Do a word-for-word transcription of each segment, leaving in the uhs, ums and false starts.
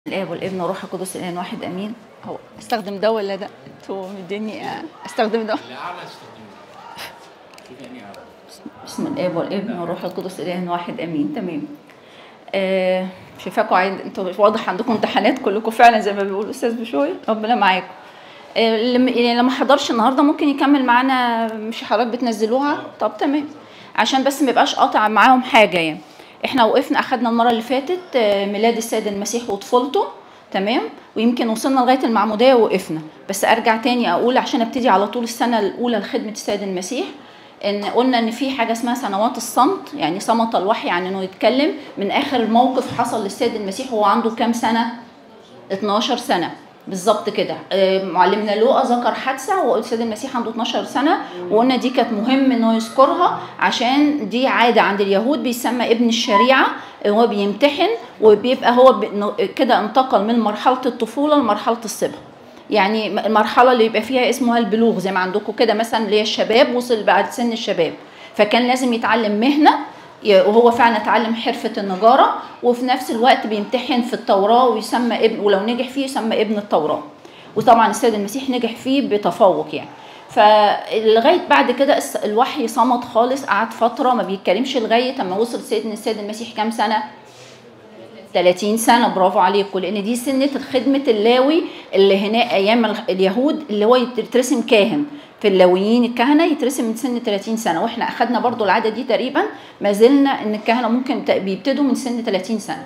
الاب والابن والروح القدس الان واحد امين. هو استخدم ده ولا ده؟ انتوا مديني استخدم ده. الاعلى استخدمه. شوفي اني اعلى. بسم الاب والابن والروح القدس الان واحد امين. تمام. آه شايفاكم عايز انتوا واضح عندكم امتحانات كلكم فعلا زي ما بيقول الاستاذ بشوي. ربنا معاكم. آه اللي ما حضرش النهارده ممكن يكمل معانا، مش حضرتك بتنزلوها؟ طب تمام، عشان بس ما يبقاش قاطع معاهم حاجه. يعني احنا وقفنا اخدنا المره اللي فاتت ميلاد السيد المسيح وطفولته، تمام، ويمكن وصلنا لغايه المعموديه ووقفنا. بس ارجع تاني اقول عشان ابتدي على طول السنه الاولى لخدمه السيد المسيح، ان قلنا ان في حاجه اسمها سنوات الصمت، يعني صمت الوحي عن انه يتكلم من اخر موقف حصل للسيد المسيح وهو عنده كام سنه؟ اتناشر سنه بالظبط كده. معلمنا لوقا ذكر حادثه وقال السيد المسيح عنده اتناشر سنه، وقلنا دي كانت مهم انه يذكرها عشان دي عاده عند اليهود بيسمى ابن الشريعه. هو بيمتحن وبيبقى هو كده انتقل من مرحله الطفوله لمرحله الصبا، يعني المرحله اللي يبقى فيها اسمها البلوغ زي ما عندكم كده مثلا، اللي هي الشباب، وصل بعد سن الشباب، فكان لازم يتعلم مهنه، وهو فعلا اتعلم حرفة النجارة، وفي نفس الوقت بيمتحن في التوراة ويسمى ابن، ولو نجح فيه يسمى ابن التوراة. وطبعا السيد المسيح نجح فيه بتفوق يعني. فلغاية بعد كده الوحي صمت خالص، قعد فترة ما بيتكلمش لغاية اما وصل سيدنا السيد المسيح كام سنة؟ ثلاثين سنة. برافو عليكم، لأن دي سنة خدمة اللاوي اللي هنا أيام اليهود، اللي هو يترسم كاهن في اللاويين، الكهنة يترسم من سن ثلاثين سنة، واحنا أخدنا برضو العادة دي تقريبا، ما زلنا إن الكهنة ممكن بيبتدوا من سن ثلاثين سنة.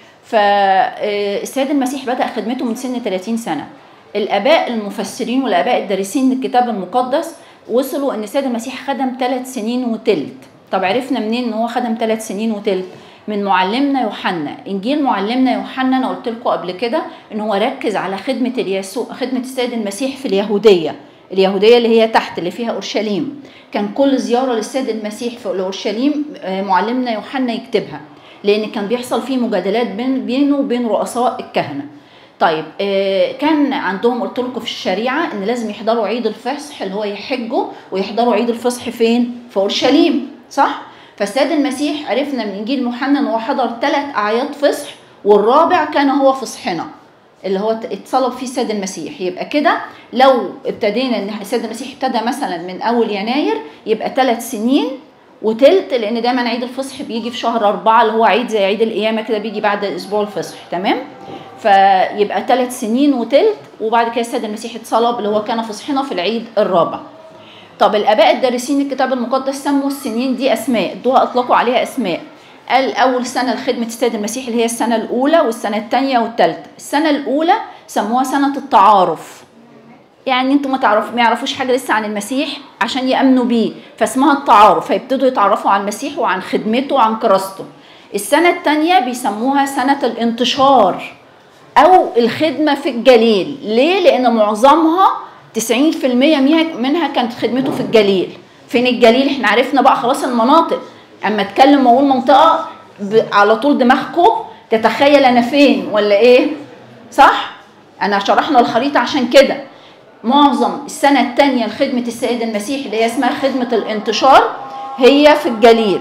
فالسيد المسيح بدأ خدمته من سن ثلاثين سنة. الآباء المفسرين والآباء الدارسين للكتاب المقدس وصلوا إن السيد المسيح خدم ثلاث سنين وتلت. طب عرفنا منين إن هو خدم ثلاث سنين وتلت؟ من معلمنا يوحنا. انجيل معلمنا يوحنا انا قلت لكم قبل كده ان هو ركز على خدمه اليسوع، خدمه السيد المسيح في اليهوديه، اليهوديه اللي هي تحت اللي فيها اورشليم. كان كل زياره للسيد المسيح في اورشليم معلمنا يوحنا يكتبها، لان كان بيحصل فيه مجادلات بين بينه وبين رؤساء الكهنه. طيب كان عندهم قلت لكم في الشريعه ان لازم يحضروا عيد الفصح، اللي هو يحجوا ويحضروا عيد الفصح فين؟ في اورشليم، صح؟ فالسيد المسيح عرفنا من انجيل يوحنا ان هو حضر ثلاث اعياد فصح، والرابع كان هو فصحنا اللي هو اتصلب فيه السيد المسيح. يبقى كده لو ابتدينا ان السيد المسيح ابتدى مثلا من اول يناير، يبقى ثلاث سنين وتلت، لان دايما عيد الفصح بيجي في شهر أربعة، اللي هو عيد زي عيد القيامه كده، بيجي بعد اسبوع الفصح، تمام؟ فيبقى ثلاث سنين وتلت، وبعد كده السيد المسيح اتصلب اللي هو كان فصحنا في العيد الرابع. طب الآباء الدارسين الكتاب المقدس سموا السنين دي أسماء، ادوها أطلقوا عليها أسماء. قال أول سنة لخدمة السيد المسيح اللي هي السنة الأولى، والسنة الثانية والثالثة. السنة الأولى سموها سنة التعارف، يعني انتوا ما تعرفوا ما يعرفوش حاجة لسه عن المسيح عشان يأمنوا بيه، فاسمها التعارف، فيبتدوا يتعرفوا على المسيح وعن خدمته وعن كراسته. السنة الثانية بيسموها سنة الانتشار أو الخدمة في الجليل. ليه؟ لأن معظمها تسعين في المية منها كانت خدمته في الجليل. فين الجليل؟ احنا عرفنا بقى خلاص المناطق. اما اتكلم واقول منطقه على طول دماغكم تتخيل انا فين ولا ايه؟ صح؟ انا شرحنا الخريطه عشان كده. معظم السنه الثانيه لخدمه السيد المسيح اللي هي اسمها خدمه الانتشار هي في الجليل.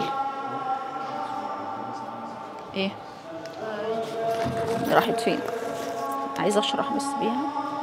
ايه؟ راحت فين؟ عايزه اشرح بس بيها.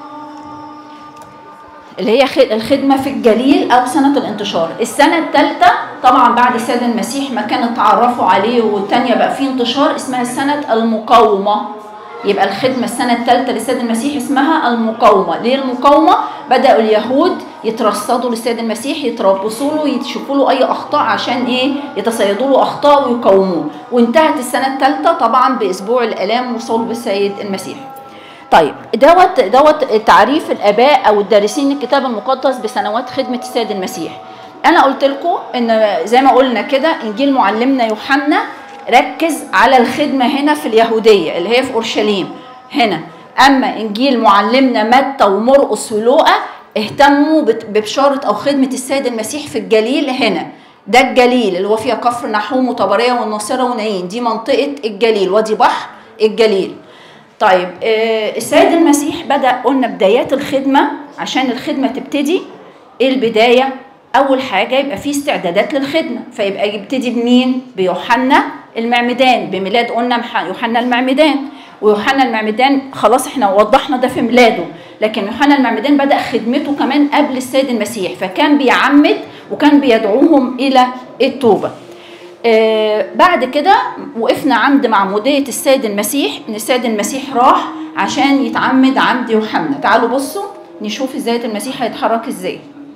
اللي هي الخدمة في الجليل أو سنة الانتشار. السنة الثالثة طبعا بعد السيد المسيح ما كانوا اتعرفوا عليه والثانية بقى فيه انتشار، اسمها سنة المقاومة. يبقى الخدمة السنة الثالثة للسيد المسيح اسمها المقاومة. ليه المقاومة؟ بدأوا اليهود يترصدوا للسيد المسيح، يتربصوا له، يشوفوا له أي أخطاء عشان إيه؟ يتصيدوا له أخطاء ويقاوموه. وانتهت السنة الثالثة طبعا بأسبوع الآلام وصلب السيد المسيح. طيب دوت دوت تعريف الآباء أو الدارسين الكتاب المقدس بسنوات خدمة السيد المسيح. أنا قلت لكم إن زي ما قلنا كده إنجيل معلمنا يوحنا ركز على الخدمة هنا في اليهودية اللي هي في أورشليم هنا. أما إنجيل معلمنا متى ومرقس ولوقا اهتموا ببشارة أو خدمة السيد المسيح في الجليل هنا. ده الجليل اللي هو فيها كفر نحوم وطبرية والناصرة ونايين، دي منطقة الجليل، وادي بحر الجليل. طيب السيد المسيح بدأ، قلنا بدايات الخدمة عشان الخدمة تبتدي. ايه البداية؟ أول حاجة يبقى فيه استعدادات للخدمة، فيبقى يبتدي بمين؟ بيوحنا المعمدان، بميلاد قلنا يوحنا المعمدان. ويوحنا المعمدان خلاص احنا وضحنا ده في ميلاده، لكن يوحنا المعمدان بدأ خدمته كمان قبل السيد المسيح، فكان بيعمد وكان بيدعوهم إلى التوبة. آه بعد كده وقفنا عند معمودية السيد المسيح، ان السيد المسيح راح عشان يتعمد عمد يوحنا. تعالوا بصوا نشوف ازاي المسيح هيتحرك ازاي.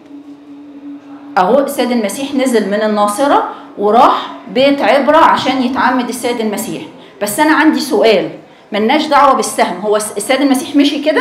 اهو السيد المسيح نزل من الناصرة وراح بيت عبرة عشان يتعمد السيد المسيح. بس انا عندي سؤال، ملناش دعوة بالسهم، هو السيد المسيح مشي كده؟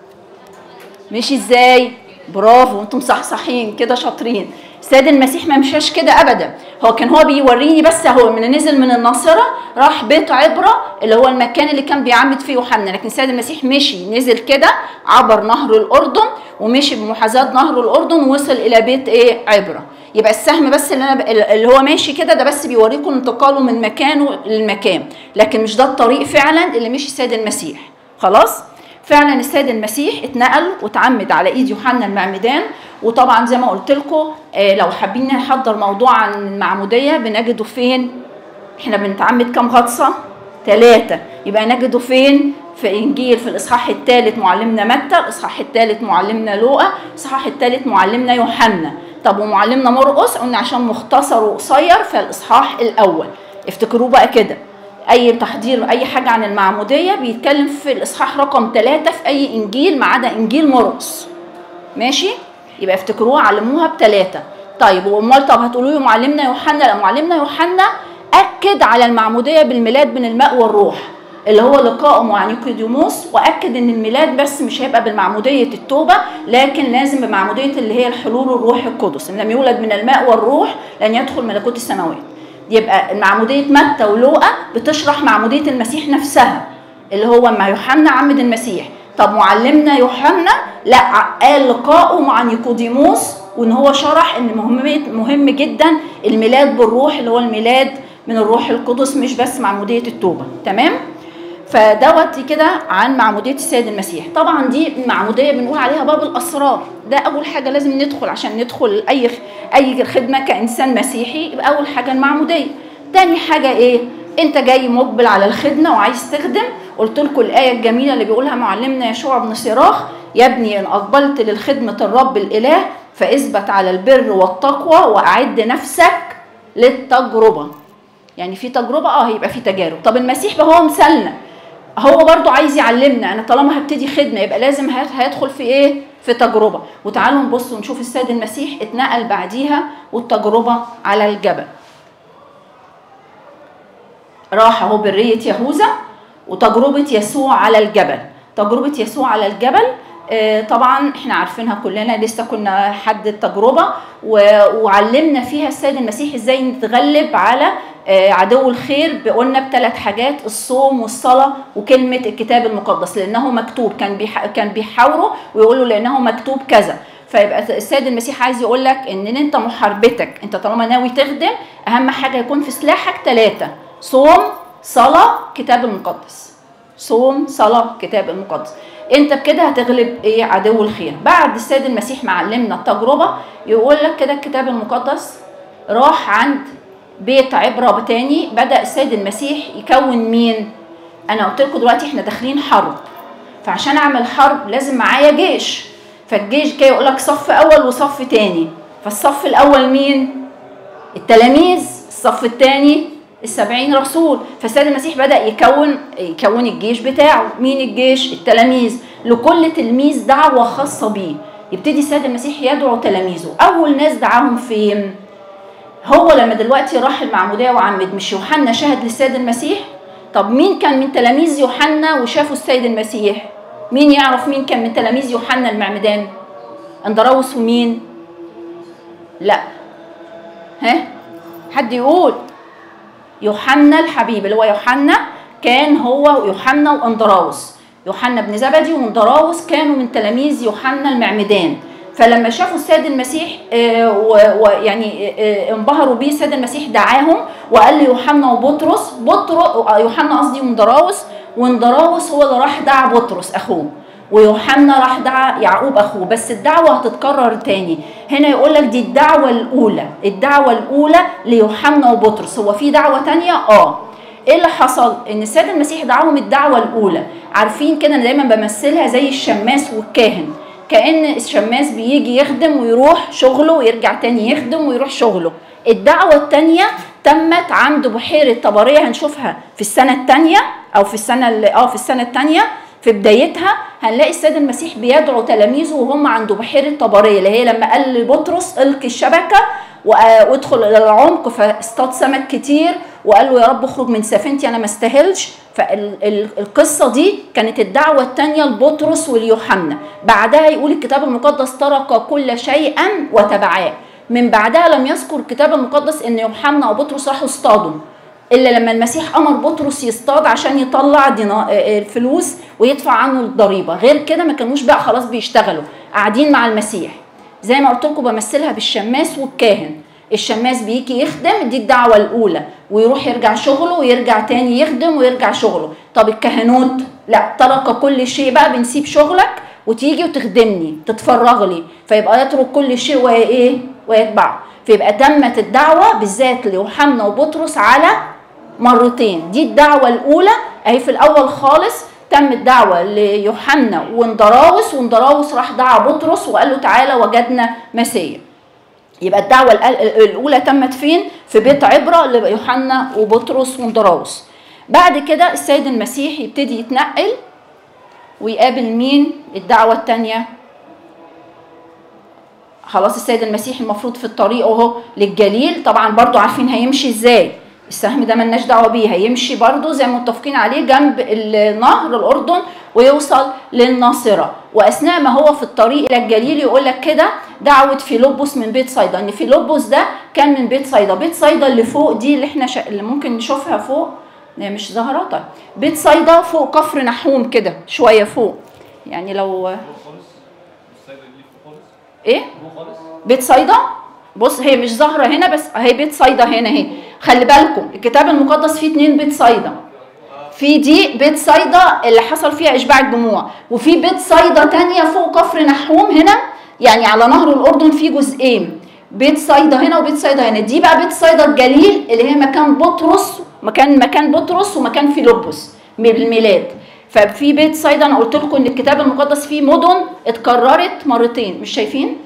مشي ازاي؟ برافو، انتم صحصحين كده شاطرين. السيد المسيح ما مشاش كده ابدا، هو كان هو بيوريني بس اهو من نزل من الناصره راح بيت عبره اللي هو المكان اللي كان بيعمد فيه يوحنا، لكن السيد المسيح مشي نزل كده عبر نهر الاردن ومشي بمحاذاه نهر الاردن ووصل الى بيت ايه؟ عبره. يبقى السهم بس اللي انا ب... اللي هو ماشي كده ده بس بيوريكم انتقاله من مكانه للمكان، لكن مش ده الطريق فعلا اللي مشي السيد المسيح. خلاص؟ فعلا السيد المسيح اتنقل واتعمد على ايد يوحنا المعمدان. وطبعا زي ما قلت لكم لو حابين نحضر موضوع عن المعموديه بنجده فين؟ احنا بنتعمد كم غطسه؟ ثلاثه. يبقى نجده فين؟ في انجيل في الاصحاح الثالث معلمنا متى، الاصحاح الثالث معلمنا لوقا، الاصحاح الثالث معلمنا يوحنا. طب ومعلمنا مرقس قلنا عشان مختصر وقصير في الاصحاح الاول. افتكروه بقى كده، اي تحضير اي حاجه عن المعموديه بيتكلم في الاصحاح رقم ثلاثة في اي انجيل ما عدا انجيل مرقس. ماشي؟ يبقى افتكروها علموها بثلاثه. طيب وامال طب هتقولوا لي معلمنا يوحنا؟ لا، معلمنا يوحنا اكد على المعموديه بالميلاد من الماء والروح اللي هو لقاءه مع نيقوديموس، واكد ان الميلاد بس مش هيبقى بالمعموديه التوبه، لكن لازم بمعموديه اللي هي الحلول الروح القدس، ان لم يولد من الماء والروح لن يدخل ملكوت السماوات. يبقى معموديه متى ولوقا بتشرح معموديه المسيح نفسها اللي هو ما يوحنا عمد المسيح. طب معلمنا يوحنا لا، قال لقاءه مع نيقوديموس وان هو شرح ان مهم مهم جدا الميلاد بالروح اللي هو الميلاد من الروح القدس مش بس معموديه التوبه. تمام؟ فدوت كده عن معموديه السيد المسيح. طبعا دي معموديه بنقول عليها باب الاسرار، ده اول حاجه لازم ندخل عشان ندخل اي اي خدمه كانسان مسيحي، يبقى اول حاجه المعموديه. تاني حاجه ايه؟ انت جاي مقبل على الخدمه وعايز تخدم، قلت لكم الايه الجميله اللي بيقولها معلمنا يشوع بن صراخ: يا ابني ان اقبلت للخدمه الرب الاله فاثبت على البر والتقوى واعد نفسك للتجربه. يعني في تجربه، اه يبقى في تجارب. طب المسيح بقى هو مثلنا، هو برضو عايز يعلمنا انا طالما هبتدي خدمه يبقى لازم هيدخل في ايه؟ في تجربه. وتعالوا نبص ونشوف السيد المسيح اتنقل بعديها والتجربه على الجبل. راح اهو بريه يهوذا وتجربه يسوع على الجبل. تجربه يسوع على الجبل آه طبعا احنا عارفينها كلنا، لسه كنا حد التجربه وعلمنا فيها السيد المسيح ازاي نتغلب على عدو الخير. قلنا بثلاث حاجات: الصوم والصلاه وكلمه الكتاب المقدس، لانه مكتوب. كان بيح... كان بيحاوروا ويقولوا لانه مكتوب كذا. فيبقى السيد المسيح عايز يقول لك ان انت محاربتك، انت طالما ناوي تخدم اهم حاجه يكون في سلاحك ثلاثه: صوم، صلاه، كتاب المقدس. صوم، صلاه، كتاب المقدس. انت بكده هتغلب ايه؟ عدو الخير. بعد السيد المسيح معلمنا التجربه يقول لك كده الكتاب المقدس راح عند بيت عبره تاني. بدا السيد المسيح يكون مين؟ انا قلت لكم دلوقتي احنا داخلين حرب، فعشان اعمل حرب لازم معايا جيش. فالجيش كده يقول لك صف اول وصف تاني. فالصف الاول مين؟ التلاميذ. الصف الثاني السبعين رسول. فالسيد المسيح بدا يكون يكون الجيش بتاعه. مين الجيش؟ التلاميذ. لكل تلميذ دعوه خاصه بيه. يبتدي السيد المسيح يدعو تلاميذه. اول ناس دعاهم فين؟ هو لما دلوقتي راح المعموديه وعمد، مش يوحنا شهد للسيد المسيح؟ طب مين كان من تلاميذ يوحنا وشافوا السيد المسيح؟ مين يعرف مين كان من تلاميذ يوحنا المعمدان؟ اندراوس ومين؟ لا، ها حد يقول؟ يوحنا الحبيب اللي هو يوحنا، كان هو يوحنا واندراوس. يوحنا بن زبدي واندراوس كانوا من تلاميذ يوحنا المعمدان. فلما شافوا السيد المسيح ويعني انبهروا بيه، السيد المسيح دعاهم وقال ليوحنا وبطرس، بطرس يوحنا قصدي واندراوس، واندراوس هو اللي راح دعا بطرس اخوه، ويوحنا راح دعا يعقوب اخوه. بس الدعوه هتتكرر تاني. هنا يقول لك دي الدعوه الاولى، الدعوه الاولى ليوحنا وبطرس. هو في دعوه تانيه؟ اه ايه اللي حصل؟ ان السيد المسيح دعاهم الدعوه الاولى. عارفين كده انا دايما بمثلها زي الشماس والكاهن، كأن الشماس بيجي يخدم ويروح شغله ويرجع تاني يخدم ويروح شغله. الدعوه الثانيه تمت عند بحيره طبريه، هنشوفها في السنه الثانيه او في السنه اه في السنه الثانيه في بدايتها. هنلاقي السيد المسيح بيدعو تلاميذه وهم عند بحيره طبريه، اللي هي لما قال لبطرس القي الشبكه وادخل الى العمق فاصطاد سمك كتير، وقال له يا رب اخرج من سفينتي انا ما استاهلش. فالقصه دي كانت الدعوه الثانيه لبطرس وليوحنا. بعدها يقول الكتاب المقدس ترك كل شيئا وتبعاه. من بعدها لم يذكر الكتاب المقدس ان يوحنا وبطرس راحوا اصطادوا، الا لما المسيح امر بطرس يصطاد عشان يطلع الفلوس ويدفع عنه الضريبه. غير كده ما كانوش بقى خلاص بيشتغلوا، قاعدين مع المسيح. زي ما قلت لكم بمثلها بالشماس والكاهن. الشماس بيجي يخدم، دي الدعوه الاولى، ويروح يرجع شغله ويرجع تاني يخدم ويرجع شغله. طب الكهنوت لا، ترك كل شيء بقى، بنسيب شغلك وتيجي وتخدمني تتفرغ لي، فيبقى يترك كل شيء وايه ويتبع. فيبقى تمت الدعوه بالذات ليوحنا وبطرس على مرتين. دي الدعوه الاولى اهي في الاول خالص، تم الدعوه ليوحنا واندراوس، واندراوس راح دعا بطرس وقال له تعالى وجدنا مسيا. يبقى الدعوه الاولى تمت فين؟ في بيت عبره ليوحنا وبطرس واندراوس. بعد كده السيد المسيح يبتدي يتنقل ويقابل مين؟ الدعوه الثانيه. خلاص السيد المسيح المفروض في الطريق اهو للجليل. طبعا برضو عارفين هيمشي ازاي، السهم ده ملناش دعوه بيه، هيمشي برضو زي ما متفقين عليه جنب النهر الاردن ويوصل للناصره. واثناء ما هو في الطريق الى الجليل يقول لك كده دعوه فيلبس من بيت صيدا، ان فيلبس ده كان من بيت صيدا. بيت صيدا اللي فوق دي اللي احنا شا... اللي ممكن نشوفها فوق، مش ظاهره. بيت صيدا فوق كفر نحوم كده شويه فوق، يعني لو ايه بيت صيدا. بص هي مش ظاهره هنا بس اهي بيت صيدا هنا اهي. خلي بالكم الكتاب المقدس فيه اتنين بيت صيدا، في دي بيت صيدا اللي حصل فيها اشباع الجموع، وفي بيت صيدا تانية فوق كفر نحوم هنا، يعني على نهر الاردن في جزئين، بيت صيدا هنا وبيت صيدا هنا. دي بقى بيت صيدا الجليل اللي هي مكان بطرس، مكان مكان بطرس ومكان فيلبس بالميلاد. ففي بيت صيدا انا قلت لكم ان الكتاب المقدس فيه مدن اتكررت مرتين، مش شايفين؟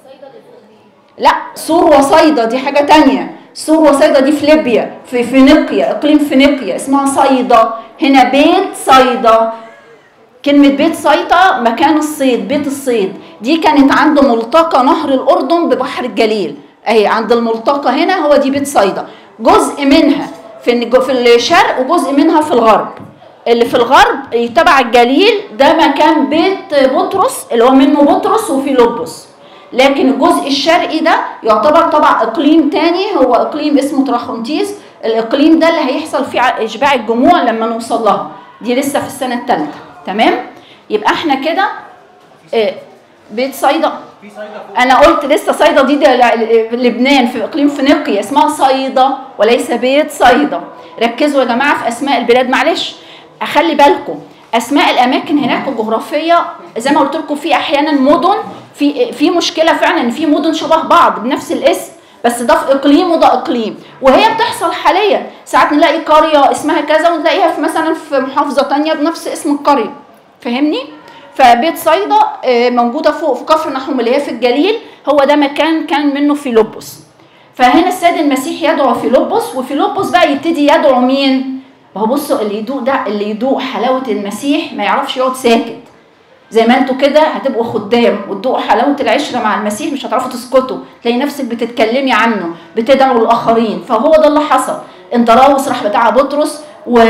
لا، سور وصيدا دي حاجه تانية. سور وصيدا دي في ليبيا، في فينيقيا، اقليم فينيقيا اسمها صيدا. هنا بيت صيدا، كلمه بيت صيدا مكان الصيد، بيت الصيد. دي كانت عند ملتقى نهر الاردن ببحر الجليل، اهي عند الملتقى هنا هو دي بيت صيدا. جزء منها في في الشرق وجزء منها في الغرب. اللي في الغرب تبع الجليل ده مكان بيت بطرس اللي هو منه بطرس وفيلبس. لكن الجزء الشرقي ده يعتبر طبعا اقليم تاني، هو اقليم اسمه تراخونتيس. الاقليم ده اللي هيحصل فيه اشباع الجموع لما نوصل لها، دي لسه في السنه الثالثه. تمام؟ يبقى احنا كده اه بيت صيدا، انا قلت لسه صيدا دي, دي لبنان في اقليم فينيقيا اسمها صيدا وليس بيت صيدا. ركزوا يا جماعه في اسماء البلاد، معلش اخلي بالكم اسماء الاماكن هناك الجغرافيه. زي ما قلت لكم في احيانا مدن في في مشكله فعلا ان في مدن شبه بعض بنفس الاسم، بس ده في اقليم وده اقليم، وهي بتحصل حاليا. ساعات نلاقي قريه اسمها كذا ونلاقيها في مثلا في محافظه ثانيه بنفس اسم القريه. فاهمني؟ فبيت صيدا موجوده فوق في كفر نحوم اللي هي في الجليل، هو ده مكان كان منه فيلبس. فهنا السيد المسيح يدعو فيلبس، وفيلبس بقى يبتدي يدعو مين؟ ما هو بصوا اللي يدوق ده، اللي يدوق حلاوه المسيح ما يعرفش يقعد ساكت. زي ما انتوا كده هتبقوا خدام وتدوقوا حلاوه العشره مع المسيح، مش هتعرفوا تسكتوا، تلاقي نفسك بتتكلمي عنه، بتدعوا الاخرين. فهو ده اللي حصل. اندراوس راح دعا بطرس،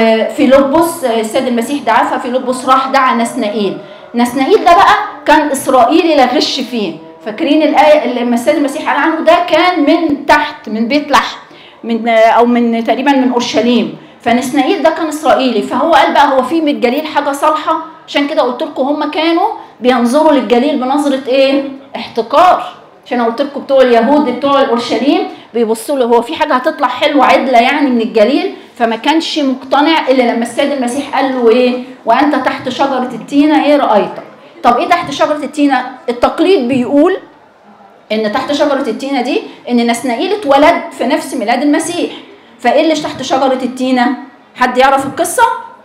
وفيلبس السيد المسيح دعاه، ففيلبس راح دعا نسنائيل. نسنائيل ده بقى كان اسرائيلي لا غش فيه. فاكرين الايه اللي السيد المسيح قال عنه ده كان من تحت، من بيت لحم، من او من تقريبا من اورشليم. فنسنائيل ده كان اسرائيلي. فهو قال بقى هو في من الجليل حاجه صالحه. عشان كده قلت لكم هم كانوا بينظروا للجليل بنظره ايه؟ احتقار. عشان قلت لكم بتوع اليهود بتوع الاورشليم بيبصوا له هو في حاجه هتطلع حلوه عدله يعني من الجليل. فما كانش مقتنع الا لما السيد المسيح قال له ايه؟ وانت تحت شجره التينه ايه رايتك. طب ايه تحت شجره التينه؟ التقليد بيقول ان تحت شجره التينه دي ان نسنائيل اتولد في نفس ميلاد المسيح. فايه اللي تحت شجره التينه؟ حد يعرف القصه؟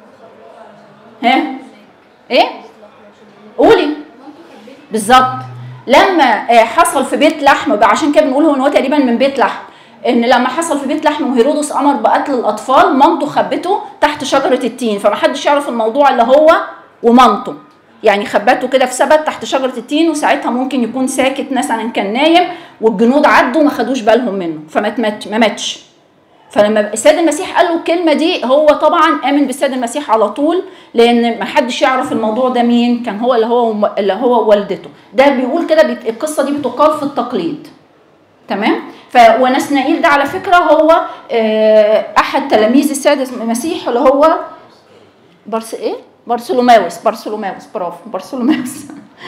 ها ايه قولي. بالظبط، لما حصل في بيت لحم، عشان كده بنقول هو تقريبا من بيت لحم، ان لما حصل في بيت لحم وهيرودس امر بقتل الاطفال، مامته خبته تحت شجره التين، فما حدش يعرف الموضوع الا هو ومامته، يعني خبته كده في سبت تحت شجره التين، وساعتها ممكن يكون ساكت مثلا كان نايم والجنود عدوا ما خدوش بالهم منه فما ما ماتش. فلما السيد المسيح قال له الكلمه دي هو طبعا امن بالسيد المسيح على طول، لان ما حدش يعرف الموضوع ده مين كان، هو اللي هو اللي هو والدته. ده بيقول كده القصه دي بتقال في التقليد. تمام. ف ونسنائيل ده على فكره هو احد تلاميذ السيد المسيح اللي هو برس ايه بارثولوماوس بارثولوماوس برافو بارثولوماوس.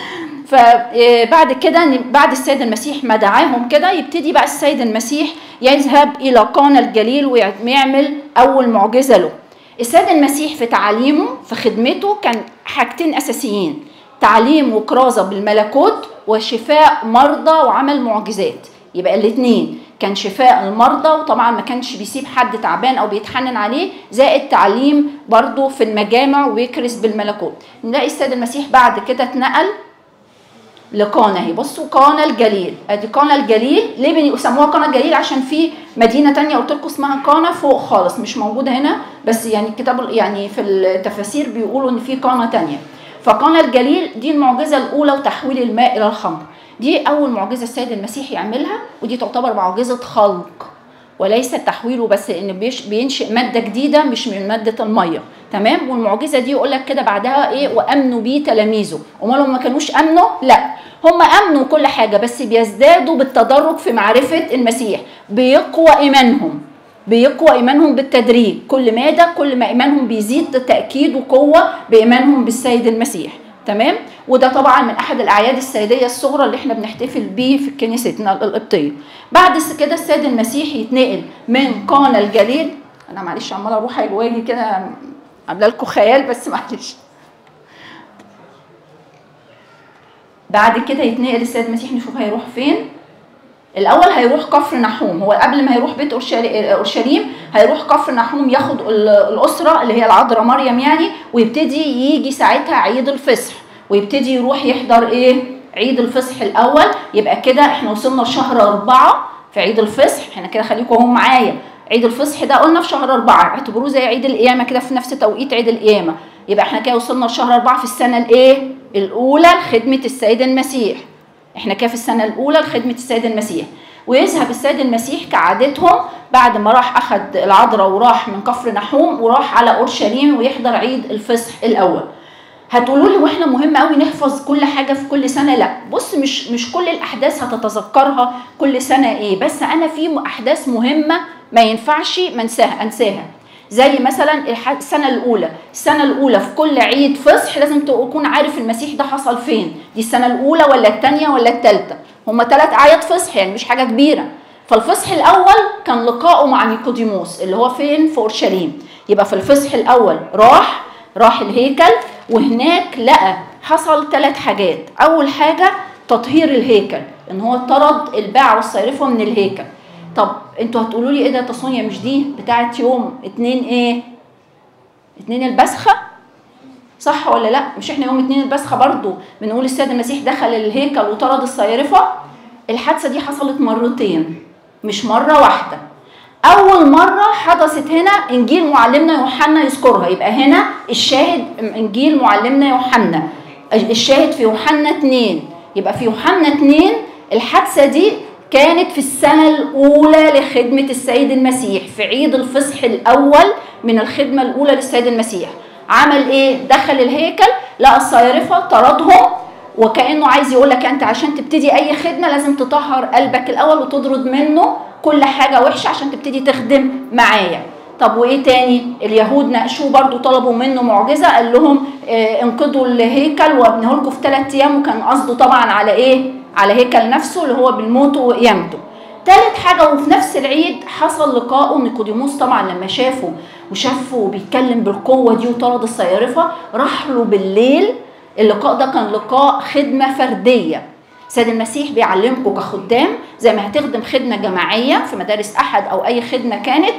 فبعد كده بعد السيد المسيح ما دعاهم كده، يبتدي بقى السيد المسيح يذهب الى قانا الجليل ويعمل اول معجزه له. السيد المسيح في تعاليمه في خدمته كان حاجتين اساسيين: تعليم وكرازه بالملكوت، وشفاء مرضى وعمل معجزات. يبقى الاثنين، كان شفاء المرضى، وطبعا ما كانش بيسيب حد تعبان او بيتحنن عليه، زائد تعليم برضه في المجامع ويكرس بالملكوت. نلاقي السيد المسيح بعد كده اتنقل لقانا. اهي بصوا قانا الجليل، ادي قانا الجليل. ليه بيسموها قانا الجليل؟ عشان في مدينه ثانيه قلت لكم اسمها قانا فوق خالص، مش موجوده هنا، بس يعني الكتاب يعني في التفاسير بيقولوا ان في قانا ثانيه. فقانا الجليل دي المعجزه الاولى، وتحويل الماء الى الخمر. دي اول معجزه السيد المسيح يعملها، ودي تعتبر معجزه خلق وليس تحويله بس، لان بينشئ ماده جديده مش من ماده الميه. تمام. والمعجزه دي يقول لك كده بعدها ايه؟ وامنوا بيه تلاميذه. امال ما كانوش امنوا؟ لا، هم امنوا كل حاجه، بس بيزدادوا بالتدرج في معرفه المسيح، بيقوى ايمانهم بيقوى ايمانهم بالتدريج. كل ماده كل ما ايمانهم بيزيد تاكيد وقوه بايمانهم بالسيد المسيح. تمام. وده طبعا من احد الاعياد السيديه الصغرى اللي احنا بنحتفل بيه في كنيستنا القبطيه. بعد كده السيد المسيح يتنقل من قانا الجليل. انا معلش عماله اروح واجي كده عامله لكم خيال، بس معلش. بعد كده يتنقل السيد المسيح، نشوف هيروح فين. الاول هيروح كفر نحوم. هو قبل ما هيروح بيت اورشليم هيروح كفر نحوم، ياخد الاسره اللي هي العذراء مريم يعني، ويبتدي يجي ساعتها عيد الفصح، ويبتدي يروح يحضر ايه؟ عيد الفصح الاول. يبقى كده احنا وصلنا لشهر أربعة في عيد الفصح. احنا كده خليكم هم معايا، عيد الفصح ده قلنا في شهر أربعة، اعتبروه زي عيد القيامه كده في نفس توقيت عيد القيامه. يبقى احنا كده وصلنا لشهر أربعة في السنه الايه؟ الاولى لخدمه السيد المسيح. احنا كده في السنه الاولى لخدمه السيد المسيح. ويذهب السيد المسيح كعادتهم بعد ما راح اخذ العذراء وراح من كفر نحوم وراح على اورشليم ويحضر عيد الفصح الاول. هتقولوا لي واحنا مهم قوي نحفظ كل حاجه في كل سنه؟ لا، بص، مش مش كل الاحداث هتتذكرها كل سنه ايه، بس انا في احداث مهمه ما ينفعش منساها انساها. زي مثلا السنه الاولى، السنه الاولى في كل عيد فصح لازم تكون عارف المسيح ده حصل فين. دي السنه الاولى ولا الثانيه ولا الثالثه؟ هما ثلاث اعياد فصح يعني مش حاجه كبيره. فالفصح الاول كان لقائه مع نيقوديموس اللي هو فين؟ في اورشليم. يبقى في الفصح الاول راح راح الهيكل، وهناك لقى حصل ثلاث حاجات. اول حاجه تطهير الهيكل، ان هو طرد الباعة والصيرفه من الهيكل. طب انتوا هتقولوا لي ايه ده تصونيا؟ مش دي بتاعت يوم اتنين ايه؟ اتنين البسخه، صح ولا لا؟ مش احنا يوم اتنين البسخه برضو بنقول السيد المسيح دخل الهيكل وطرد الصيرفه؟ الحادثه دي حصلت مرتين مش مره واحده. اول مره حدثت هنا انجيل معلمنا يوحنا يذكرها، يبقى هنا الشاهد انجيل معلمنا يوحنا، الشاهد في يوحنا اتنين. يبقى في يوحنا اتنين الحادثه دي كانت في السنه الاولى لخدمه السيد المسيح، في عيد الفصح الاول من الخدمه الاولى للسيد المسيح. عمل ايه؟ دخل الهيكل لقى الصيرفه طردهم، وكانه عايز يقول لك انت عشان تبتدي اي خدمه لازم تطهر قلبك الاول وتطرد منه كل حاجه وحشه عشان تبتدي تخدم معايا. طب وايه تاني؟ اليهود ناقشوه برضو، طلبوا منه معجزه، قال لهم اه انقذوا الهيكل وابنيه لكم في ثلاث ايام، وكان قصده طبعا على ايه؟ على هيكل نفسه اللي هو بالموت وقيامته. ثالث حاجه، وفي نفس العيد حصل لقاءه نيقوديموس، طبعا لما شافه وشافه بيتكلم بالقوه دي وطرد الصيرفه راح له بالليل. اللقاء ده كان لقاء خدمه فرديه. سيد المسيح بيعلمكم كخدام زي ما هتخدم خدمه جماعيه في مدارس احد او اي خدمه كانت،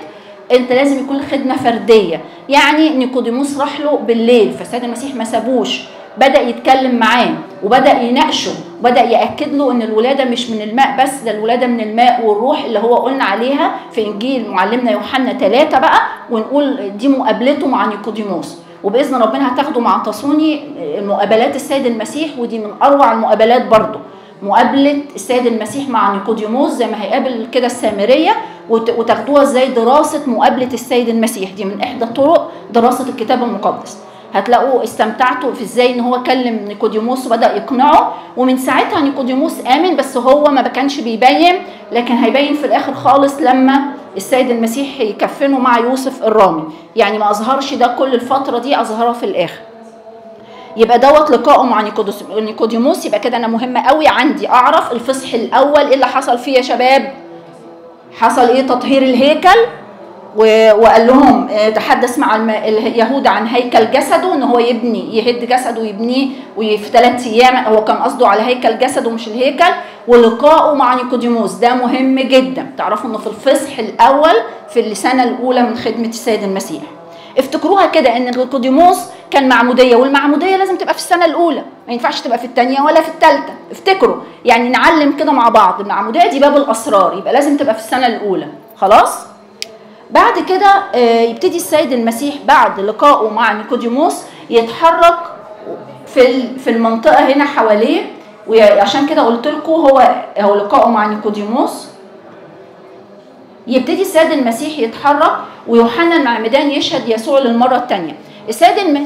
انت لازم يكون خدمه فرديه. يعني نيقوديموس راح له بالليل، فالسيد المسيح ما سابوش، بدا يتكلم معاه وبدا يناقشه وبدا ياكد له ان الولاده مش من الماء بس، ده الولاده من الماء والروح اللي هو قلنا عليها في انجيل معلمنا يوحنا ثلاثة بقى، ونقول دي مقابلته مع نيقوديموس. وباذن ربنا هتاخدوا مع تصوني مقابلات السيد المسيح، ودي من اروع المقابلات برضو، مقابله السيد المسيح مع نيقوديموس زي ما هيقابل كده السامريه، وتاخدوها ازاي دراسه مقابله السيد المسيح. دي من احدى طرق دراسه الكتاب المقدس. هتلاقوا استمتعتوا في ازاي ان هو كلم نيقوديموس وبدا يقنعه، ومن ساعتها نيقوديموس امن، بس هو ما كانش بيبين، لكن هيبين في الاخر خالص لما السيد المسيح يكفنه مع يوسف الرامي. يعني ما اظهرش ده كل الفتره دي، اظهرها في الاخر. يبقى دوت لقائه مع نيقوديموس. يبقى كده انا مهمه قوي عندي اعرف الفصح الاول ايه اللي حصل فيه يا شباب. حصل ايه؟ تطهير الهيكل، وقال لهم تحدث مع اليهود عن هيكل جسده، ان هو يبني يهد جسده ويبنيه وفي ثلاث ايام. هو كان قصده على هيكل جسده مش الهيكل. ولقائه مع نيقوديموس ده مهم جدا، تعرفوا انه في الفصح الاول في السنه الاولى من خدمه السيد المسيح. افتكروها كده ان نيقوديموس كان معموديه، والمعموديه لازم تبقى في السنه الاولى، ما ينفعش تبقى في الثانيه ولا في الثالثه. افتكروا يعني، نعلم كده مع بعض، المعموديه دي باب الاسرار، يبقى لازم تبقى في السنه الاولى. خلاص. بعد كده يبتدي السيد المسيح بعد لقائه مع نيقوديموس يتحرك في في المنطقه هنا حواليه، وعشان كده قلت لكم هو هو لقائه مع نيقوديموس. يبتدي السيد المسيح يتحرك، ويوحنا المعمدان يشهد يسوع للمره الثانيه. السيد المسيح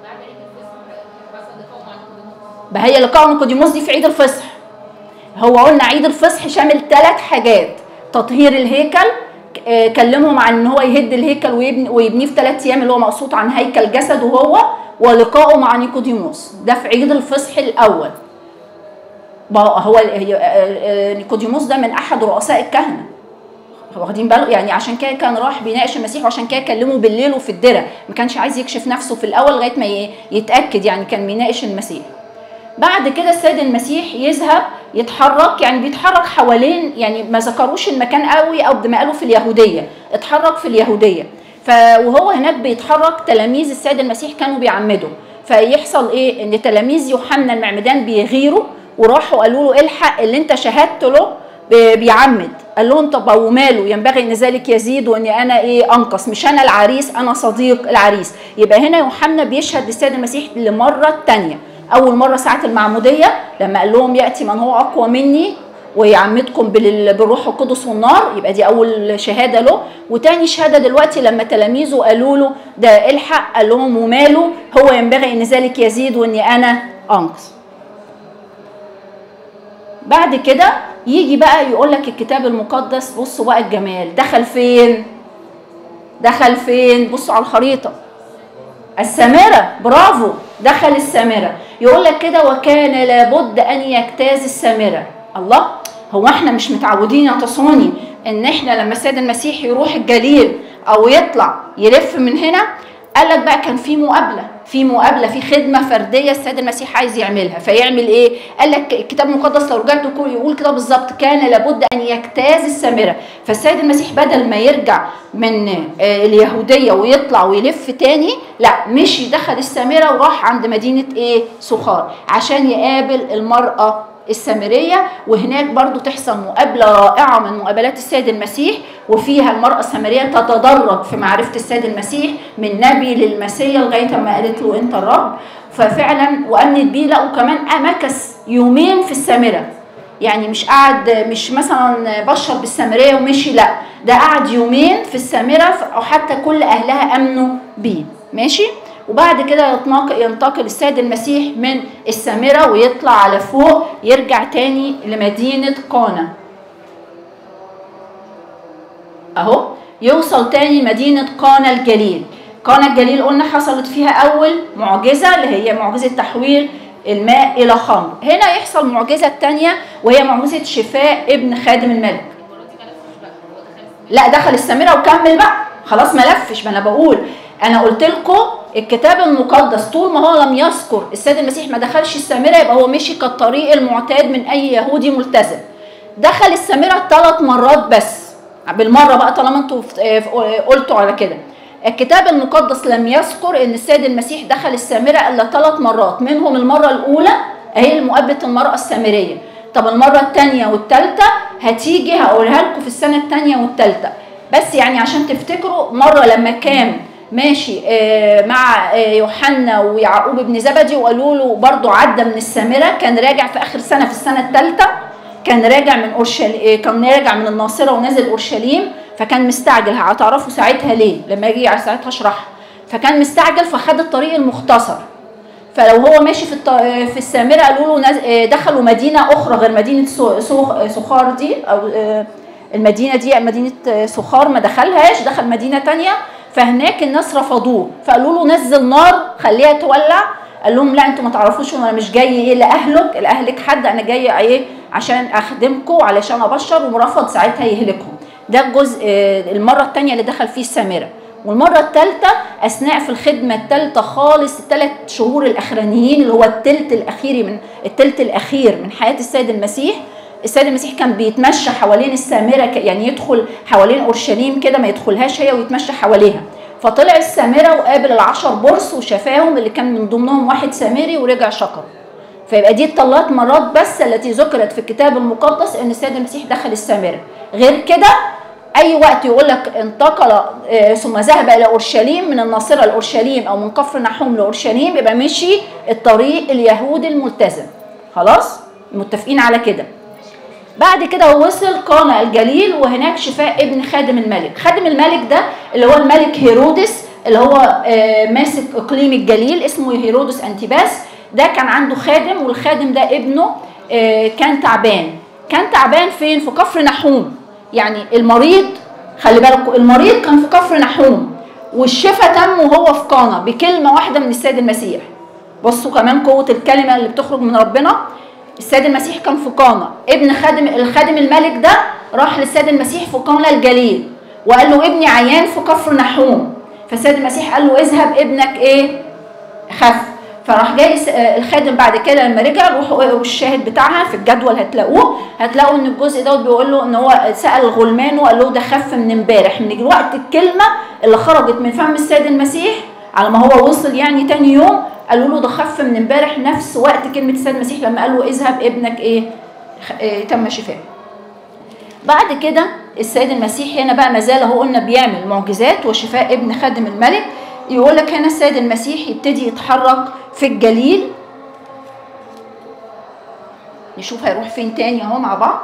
بهي لقاء نيقوديموس دي في عيد الفصح. هو قلنا عيد الفصح شامل ثلاث حاجات: تطهير الهيكل، كلمهم عن ان هو يهد الهيكل ويبني ويبنيه في ثلاث ايام اللي هو مقصود عن هيكل جسده هو، ولقائه مع نيقوديموس ده في عيد الفصح الاول. هو نيقوديموس ده من احد رؤساء الكهنه، واخدين باله؟ يعني عشان كده كان راح بيناقش المسيح، وعشان كده كلمه بالليل وفي الدره، ما كانش عايز يكشف نفسه في الاول لغايه ما يتاكد، يعني كان بيناقش المسيح. بعد كده السيد المسيح يذهب يتحرك، يعني بيتحرك حوالين، يعني ما ذكروش المكان قوي او ما قالوا في اليهوديه، اتحرك في اليهوديه. فوهو هناك بيتحرك تلاميذ السيد المسيح كانوا بيعمدوا، فيحصل ايه؟ ان تلاميذ يوحنا المعمدان بيغيروا وراحوا قالوا له الحق اللي انت شهدت له بيعمد. قال لهم طب وماله، ينبغي ان ذلك يزيد واني انا ايه انقص، مش انا العريس، انا صديق العريس. يبقى هنا يوحنا بيشهد للسيد المسيح لمره ثانيه. اول مره ساعه المعموديه لما قال لهم ياتي من هو اقوى مني ويعمدكم بالروح القدس والنار، يبقى دي اول شهاده له. وتاني شهاده دلوقتي لما تلاميذه قالوا له ده الحق، قال لهم وماله، هو ينبغي ان ذلك يزيد واني انا انقص. بعد كده يجي بقى يقول لك الكتاب المقدس، بصوا بقى الجمال، دخل فين؟ دخل فين؟ بصوا على الخريطه، السامره، برافو، دخل السامره. يقول لك كده وكان لابد ان يجتاز السامره. الله، هو احنا مش متعودين يا تصوني ان احنا لما السيد المسيح يروح الجليل او يطلع يلف من هنا؟ قال لك بقى كان في مقابله، في مقابله، في خدمه فرديه السيد المسيح عايز يعملها، فيعمل ايه؟ قال لك الكتاب المقدس لو رجعت يقول كده بالظبط، كان لابد ان يجتاز السامره. فالسيد المسيح بدل ما يرجع من اليهوديه ويطلع ويلف تاني، لا، مشي دخل السامره وراح عند مدينه ايه؟ سخار، عشان يقابل المراه السامريه. وهناك برضو تحصل مقابله رائعه من مقابلات السيد المسيح، وفيها المراه السامريه تتدرج في معرفه السيد المسيح من نبي للمسيا لغايه ما قالت له انت الرب. ففعلا وامنت بيه. لا، وكمان مكث يومين في السامره، يعني مش قعد مش مثلا بشر بالسامريه ومشي، لا، ده قعد يومين في السامره، وحتى كل اهلها امنوا بيه. ماشي. وبعد كده ينتقل السيد المسيح من السامرة ويطلع على فوق، يرجع تاني لمدينة قانا اهو، يوصل تاني مدينة قانا الجليل. قانا الجليل قلنا حصلت فيها اول معجزة اللي هي معجزة تحويل الماء الى خمر. هنا يحصل معجزة تانية وهي معجزة شفاء ابن خادم الملك. لا، دخل السامرة وكمل بقى، خلاص ما لفش. ما انا بقول، انا قلت لكم الكتاب المقدس طول ما هو لم يذكر السيد المسيح ما دخلش السامره، يبقى هو مشي كالطريق المعتاد من اي يهودي ملتزم. دخل السامره ثلاث مرات بس، بالمره بقى طالما انتوا قلتوا على كده. الكتاب المقدس لم يذكر ان السيد المسيح دخل السامره الا ثلاث مرات، منهم المره الاولى اهي مقابله المراه السامريه. طب المره الثانيه والثالثه هتيجي هقولها لكم في السنه الثانيه والثالثه، بس يعني عشان تفتكروا. مره لما كان ماشي مع يوحنا ويعقوب ابن زبدي وقالوا له برضه عدى من السامره، كان راجع في اخر سنه في السنه الثالثه، كان راجع من اورشليم، كان راجع من الناصره ونازل اورشليم، فكان مستعجل. هتعرفوا ساعتها ليه لما يجي على ساعتها اشرحها. فكان مستعجل فخد الطريق المختصر. فلو هو ماشي في الط... في السامره قالوا له نز... دخلوا مدينه اخرى غير مدينه سو... سو... سخار دي، او المدينه دي مدينه سخار ما دخلهاش، دخل مدينه ثانيه. فهناك الناس رفضوه، فقالوا له نزل نار خليها تولع. قال لهم لا انتوا ما تعرفوش، انا مش جاي ايه لاهلك لاهلك حد، انا جاي ايه عشان اخدمكم علشان ابشر. ورفض ساعتها يهلكهم. ده الجزء المره الثانيه اللي دخل فيه السامره. والمره الثالثه اثناء في الخدمه الثالثه خالص، الثلاث شهور الاخرانيين اللي هو الثلث الاخير من الثلث الاخير من حياه السيد المسيح. السيد المسيح كان بيتمشى حوالين السامره، يعني يدخل حوالين اورشليم كده، ما يدخلهاش هي، ويتمشى حواليها. فطلع السامره وقابل العشر برص وشفاهم، اللي كان من ضمنهم واحد سامري ورجع شكر. فيبقى دي الثلاث مرات بس التي ذكرت في الكتاب المقدس ان السيد المسيح دخل السامره. غير كده اي وقت يقول لك انتقل ثم ذهب الى اورشليم، من الناصره لاورشليم او من كفر نحوم لاورشليم، يبقى مشي الطريق اليهودي الملتزم. خلاص متفقين على كده. بعد كده هو وصل قانا الجليل، وهناك شفاء ابن خادم الملك. خادم الملك ده اللي هو الملك هيرودس، اللي هو ماسك اقليم الجليل، اسمه هيرودس انتيباس. ده كان عنده خادم، والخادم ده ابنه كان تعبان. كان تعبان فين؟ في كفر نحوم. يعني المريض، خلي بالكم، المريض كان في كفر نحوم، والشفاء تم وهو في قانا بكلمه واحده من السيد المسيح. بصوا كمان قوه الكلمه اللي بتخرج من ربنا. السيد المسيح كان في قانا، ابن خادم الخادم الملك ده راح للسيد المسيح في قانا الجليل وقال له ابني عيان في كفر نحوم. فالسيد المسيح قال له اذهب ابنك ايه خف. فراح جاي الخادم بعد كده لما رجع، روحوا اقروا الشاهد بتاعها في الجدول هتلاقوه، هتلاقوا ان الجزء دوت بيقول له ان هو سال الغلمان وقال له ده خف من امبارح، من وقت الكلمه اللي خرجت من فم السيد المسيح على ما هو وصل يعني تاني يوم. قالوا له ده خف من امبارح، نفس وقت كلمه السيد المسيح لما قال له اذهب ابنك ايه, إيه تم شفاء. بعد كده السيد المسيح هنا بقى ما زال هو قلنا بيعمل معجزات وشفاء ابن خادم الملك. يقول لك هنا السيد المسيح يبتدي يتحرك في الجليل. نشوف هيروح فين تاني اهو مع بعض.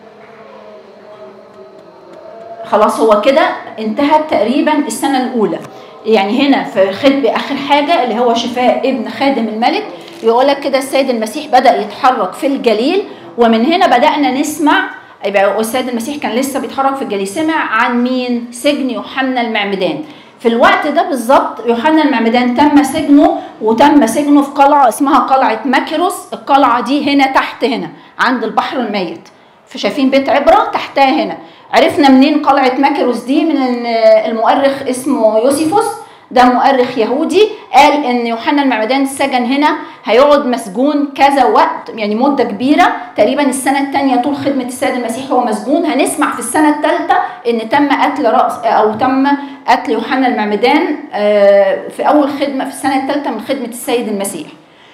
خلاص هو كده انتهت تقريبا السنه الاولى. يعني هنا في خطبه اخر حاجه اللي هو شفاء ابن خادم الملك، يقول لك كده السيد المسيح بدا يتحرك في الجليل. ومن هنا بدانا نسمع، يبقى السيد المسيح كان لسه بيتحرك في الجليل. سمع عن مين؟ سجن يوحنا المعمدان. في الوقت ده بالظبط يوحنا المعمدان تم سجنه، وتم سجنه في قلعه اسمها قلعه ماكروس. القلعه دي هنا تحت، هنا عند البحر الميت، فشايفين بيت عبره تحتها هنا. عرفنا منين قلعه ماكروس دي؟ من المؤرخ اسمه يوسيفوس، ده مؤرخ يهودي، قال ان يوحنا المعمدان سجن هنا، هيقعد مسجون كذا وقت، يعني مده كبيره، تقريبا السنه الثانيه طول خدمه السيد المسيح هو مسجون. هنسمع في السنه الثالثه ان تم قتل راس او تم قتل يوحنا المعمدان في اول خدمه في السنه الثالثه من خدمه السيد المسيح.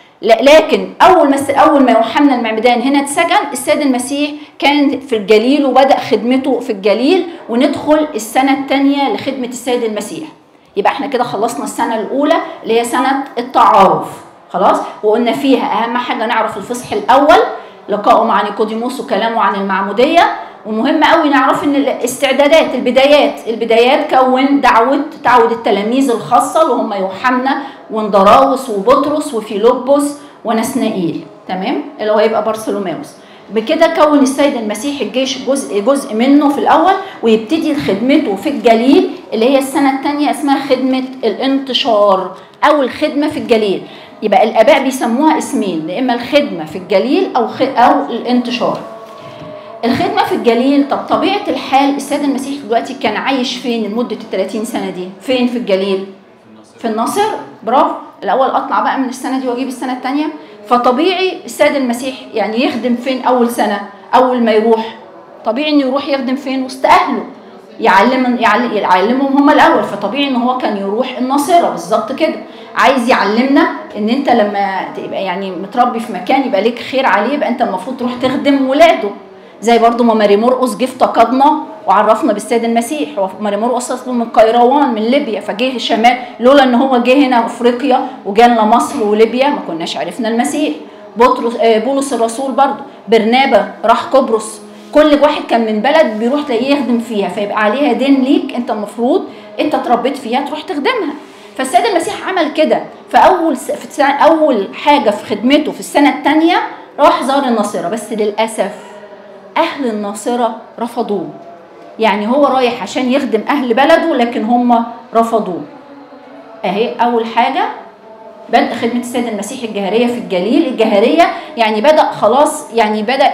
لكن اول ما اول ما يوحنا المعمدان هنا اتسجن، السيد المسيح كان في الجليل وبدا خدمته في الجليل، وندخل السنه الثانيه لخدمه السيد المسيح. يبقى احنا كده خلصنا السنه الاولى اللي هي سنه التعارف. خلاص، وقلنا فيها اهم حاجه نعرف الفصح الاول، لقائه مع نيقوديموس وكلامه عن المعموديه. ومهم قوي نعرف ان الاستعدادات، البدايات البدايات كون دعوه تعود التلاميذ الخاصه اللي هم يوحنا واندراوس وبطرس وفيلبس ونسنائيل، تمام، اللي هو يبقى بارثولوماوس. بكده كون السيد المسيح الجيش جزء جزء منه في الاول، ويبتدي خدمته في الجليل اللي هي السنه الثانيه اسمها خدمه الانتشار او الخدمه في الجليل. يبقى الاباء بيسموها اسمين، يا اما الخدمه في الجليل او او الانتشار. الخدمه في الجليل، طب طبيعه الحال السيد المسيح دلوقتي كان عايش فين لمده ال ثلاثين سنه دي؟ فين في الجليل؟ في الناصر. برافو، الاول اطلع بقى من السنه دي واجيب السنه الثانيه. فطبيعي السيد المسيح يعني يخدم فين اول سنه؟ اول ما يروح طبيعي انه يروح يخدم فين؟ وسط اهله. يعلم يعلمهم هم الاول، فطبيعي ان هو كان يروح الناصره بالظبط كده. عايز يعلمنا ان انت لما تبقى يعني متربي في مكان يبقى ليك خير عليه، يبقى انت المفروض تروح تخدم ولاده. زي برضو ما ماري مرقس جه افتقدنا وعرفنا بالسيد المسيح. ماري مرقس اصلا من قيروان من ليبيا، فجه شمال، لولا ان هو جه هنا افريقيا وجانا مصر وليبيا ما كناش عرفنا المسيح. بطرس بولس الرسول برضو، برنابا راح قبرص، كل واحد كان من بلد بيروح تلاقيه يخدم فيها، فيبقى عليها دين ليك انت المفروض انت اتربيت فيها تروح تخدمها. فالسيد المسيح عمل كده. فاول في اول حاجه في خدمته في السنه الثانيه راح زار الناصره، بس للاسف اهل الناصره رفضوه. يعني هو رايح عشان يخدم اهل بلده لكن هم رفضوه. اهي اول حاجه بدأ خدمة السيد المسيح الجهرية في الجليل. الجهرية يعني بدأ خلاص، يعني بدأ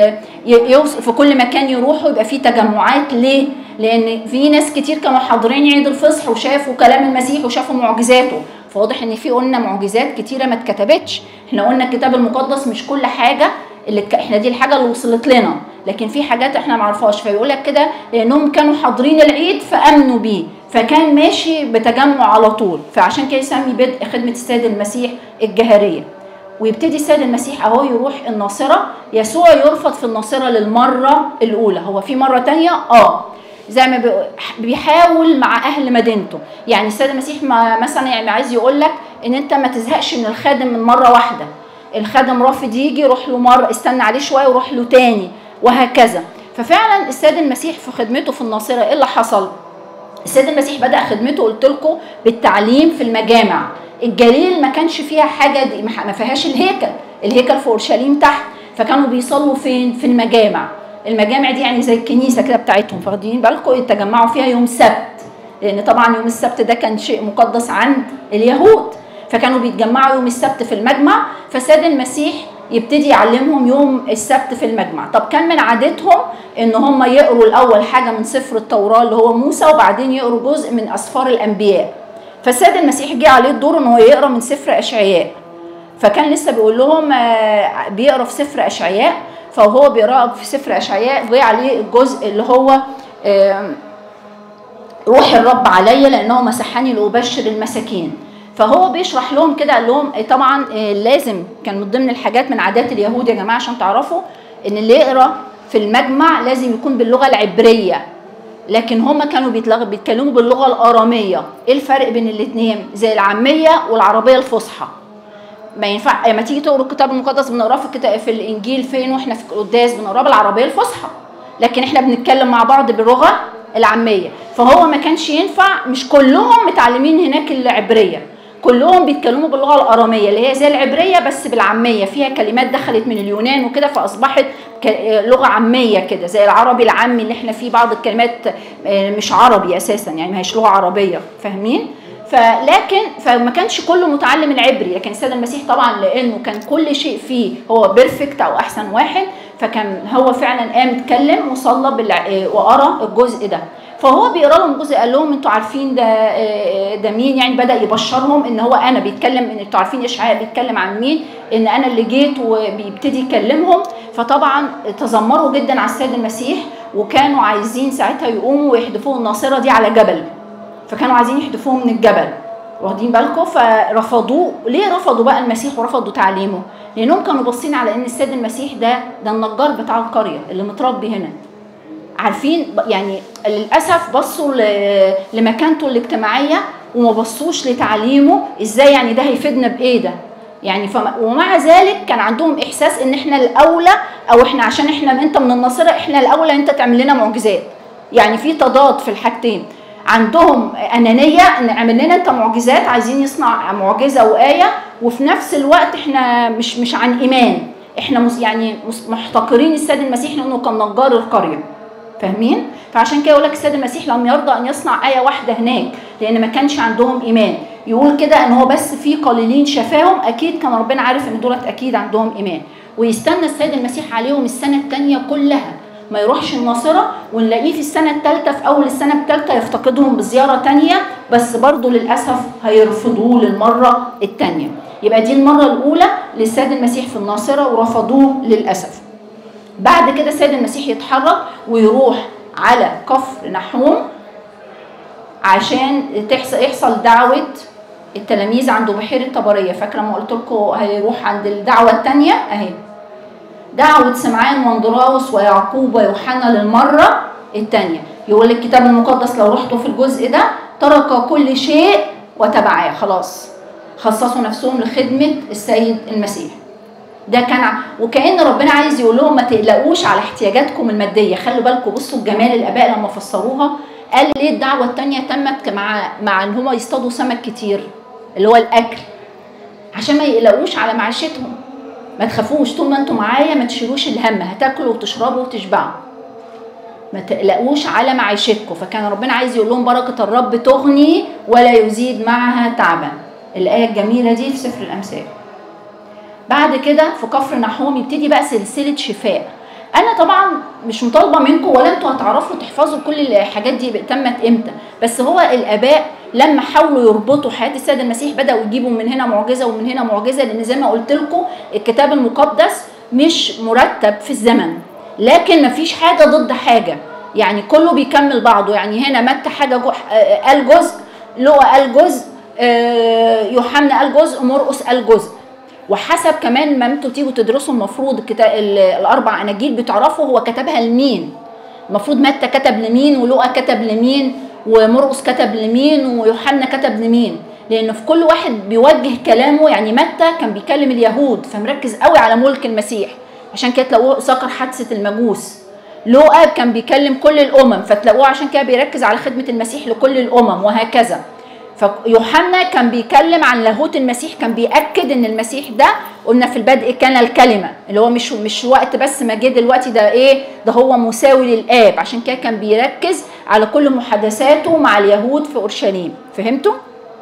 يوصل في كل مكان يروحوا يبقى فيه تجمعات. ليه؟ لأن في ناس كتير كانوا حاضرين عيد الفصح وشافوا كلام المسيح وشافوا معجزاته، فواضح ان في قلنا معجزات كتيرة ما اتكتبتش. احنا قلنا الكتاب المقدس مش كل حاجة اللي احنا دي الحاجة اللي وصلت لنا، لكن في حاجات احنا ما عرفهاش. فيقول لك كده لانهم كانوا حاضرين العيد فامنوا بيه، فكان ماشي بتجمع على طول. فعشان كده يسمي بدء خدمة السيد المسيح الجهرية. ويبتدي السيد المسيح اهو يروح الناصرة. يسوع يرفض في الناصرة للمرة الأولى. هو في مرة تانية اه زي ما بيحاول مع أهل مدينته. يعني السيد المسيح ما مثلا يعني عايز يقول لك ان انت ما تزهقش من الخادم من مرة واحدة. الخادم رافض يجي، روح له مرة، استنى عليه شوية وروح له تاني، وهكذا. ففعلا السيد المسيح في خدمته في الناصرة ايه اللي حصل؟ السيد المسيح بدأ خدمته قلت لكم بالتعليم في المجامع. الجليل ما كانش فيها حاجة دي، ما فيهاش الهيكل، الهيكل في اورشليم تحت، فكانوا بيصلوا فين؟ في المجامع. المجامع دي يعني زي الكنيسة كده بتاعتهم، فاخدين بالكم يتجمعوا فيها يوم سبت، لأن طبعا يوم السبت ده كان شيء مقدس عند اليهود، فكانوا بيتجمعوا يوم السبت في المجمع. فالسيد المسيح يبتدي يعلمهم يوم السبت في المجمع. طب كان من عادتهم ان هم يقروا الاول حاجه من سفر التوراه اللي هو موسى، وبعدين يقروا جزء من اسفار الانبياء. فالسيد المسيح جه عليه الدور ان هو يقرا من سفر اشعياء، فكان لسه بيقول لهم بيقرا في سفر اشعياء. فهو بيقرا في سفر اشعياء جه عليه الجزء اللي هو روح الرب عليا لانه مسحني لابشر المساكين. فهو بيشرح لهم كده، قال لهم طبعا لازم كان من ضمن الحاجات من عادات اليهود يا جماعه عشان تعرفوا ان اللي يقرا في المجمع لازم يكون باللغه العبريه، لكن هم كانوا بيتكلموا باللغه الاراميه. ايه الفرق بين الاثنين؟ زي العاميه والعربيه الفصحى. ما ينفع لما تيجي تقرا الكتاب المقدس بنقراه في الكتاب في الانجيل فين واحنا في القداس بنقراه بالعربيه الفصحى، لكن احنا بنتكلم مع بعض باللغه العاميه. فهو ما كانش ينفع، مش كلهم متعلمين هناك العبريه، كلهم بيتكلموا باللغه الاراميه اللي هي زي العبريه بس بالعاميه، فيها كلمات دخلت من اليونان وكده فاصبحت لغه عاميه كده زي العربي العامي اللي احنا فيه بعض الكلمات مش عربي اساسا، يعني ما هيش لغه عربيه، فاهمين؟ فلكن فما كانش كله متعلم العبري. لكن السيد المسيح طبعا لانه كان كل شيء فيه هو بيرفكت او احسن واحد، فكان هو فعلا قام اتكلم وصلى وقرا الجزء ده. فهو بيقرا لهم جزء قال لهم انتوا عارفين ده ده مين، يعني بدا يبشرهم ان هو انا بيتكلم، ان انتوا عارفين اشعياء بيتكلم عن مين، ان انا اللي جيت، وبيبتدي يكلمهم. فطبعا تذمروا جدا على السيد المسيح، وكانوا عايزين ساعتها يقوموا ويحدفوا الناصره دي على جبل، فكانوا عايزين يحدفوه من الجبل، واخدين بالكم؟ فرفضوه. ليه رفضوا بقى المسيح ورفضوا تعليمه؟ لانهم كانوا باصين على ان السيد المسيح ده ده النجار بتاع القريه اللي متربي هنا، عارفين يعني. للاسف بصوا لمكانته الاجتماعيه وما بصوش لتعليمه ازاي، يعني ده هيفيدنا بايه ده يعني. فما ومع ذلك كان عندهم احساس ان احنا الاولى، او احنا عشان احنا انت من الناصره احنا الاولى انت تعمل لنا معجزات. يعني في تضاد في الحاجتين، عندهم انانيه ان اعمل لنا انت معجزات، عايزين يصنع معجزه وايه، وفي نفس الوقت احنا مش مش عن ايمان، احنا يعني محتقرين السيد المسيح لانه كان نجار القريه، فاهمين؟ فعشان كده يقول لك السيد المسيح لم يرضى ان يصنع ايه واحده هناك لان ما كانش عندهم ايمان. يقول كده ان هو بس في قليلين شفاهم، اكيد كان ربنا عارف ان دولت اكيد عندهم ايمان، ويستنى السيد المسيح عليهم السنه الثانيه كلها، ما يروحش الناصره ونلاقيه في السنه الثالثه في اول السنه الثالثه يفتقدهم بزياره ثانيه، بس برضه للاسف هيرفضوه للمره الثانيه. يبقى دي المره الاولى للسيد المسيح في الناصره ورفضوه للاسف. بعد كده السيد المسيح يتحرك ويروح على كفر نحوم عشان تحصل يحصل دعوه التلاميذ عند بحيره طبريه. فاكره ما قلت لكم هيروح عند الدعوه الثانيه اهي، دعوه سمعان واندراوس ويعقوب ويوحنا للمره الثانيه. يقول الكتاب المقدس لو رحتوا في الجزء ده ترك كل شيء وتبعاه، خلاص خصصوا نفسهم لخدمه السيد المسيح. ده كان ع... وكأن ربنا عايز يقول لهم ما تقلقوش على احتياجاتكم الماديه. خلوا بالكم، بصوا الجمال الاباء لما فسروها. قال ليه الدعوه الثانيه تمت مع مع ان هم يصطادوا سمك كتير اللي هو الاكل، عشان ما يقلقوش على معيشتهم. ما تخافوش، طول ما انتم معايا ما تشيلوش الهم، هتاكلوا وتشربوا وتشبعوا، ما تقلقوش على معيشتكم. فكان ربنا عايز يقول لهم بركه الرب تغني ولا يزيد معها تعبا. الايه الجميله دي في سفر الامثال. بعد كده في كفر نحوم يبتدي بقى سلسله شفاء. انا طبعا مش مطالبه منكم ولا انتوا هتعرفوا تحفظوا كل الحاجات دي تمت امتى، بس هو الاباء لما حاولوا يربطوا حياه السيد المسيح بداوا يجيبوا من هنا معجزه ومن هنا معجزه، لان زي ما قلت لكم الكتاب المقدس مش مرتب في الزمن، لكن مفيش حاجه ضد حاجه، يعني كله بيكمل بعضه. يعني هنا متى حاجه قال جزء، لوقا قال جزء، يوحنا قال جزء، مرقس قال جزء. وحسب كمان ما انتوا تيجوا تدرسوا المفروض الكتاب الاربع اناجيل بتعرفوا هو كتبها لمين. المفروض متى كتب لمين، ولوقا كتب لمين، ومرقس كتب لمين، ويوحنا كتب لمين، لان في كل واحد بيوجه كلامه. يعني متى كان بيكلم اليهود فمركز قوي على ملك المسيح، عشان كده تلاقوه ذكر حادثه المجوس. لوقا كان بيكلم كل الامم فتلاقوه عشان كده بيركز على خدمه المسيح لكل الامم وهكذا. فيوحنا كان بيكلم عن لاهوت المسيح، كان بيأكد ان المسيح ده قلنا في البدء كان الكلمه، اللي هو مش مش وقت بس ما جه دلوقتي ده ايه ده، هو مساوي للآب. عشان كده كان بيركز على كل محادثاته مع اليهود في اورشليم. فهمتوا؟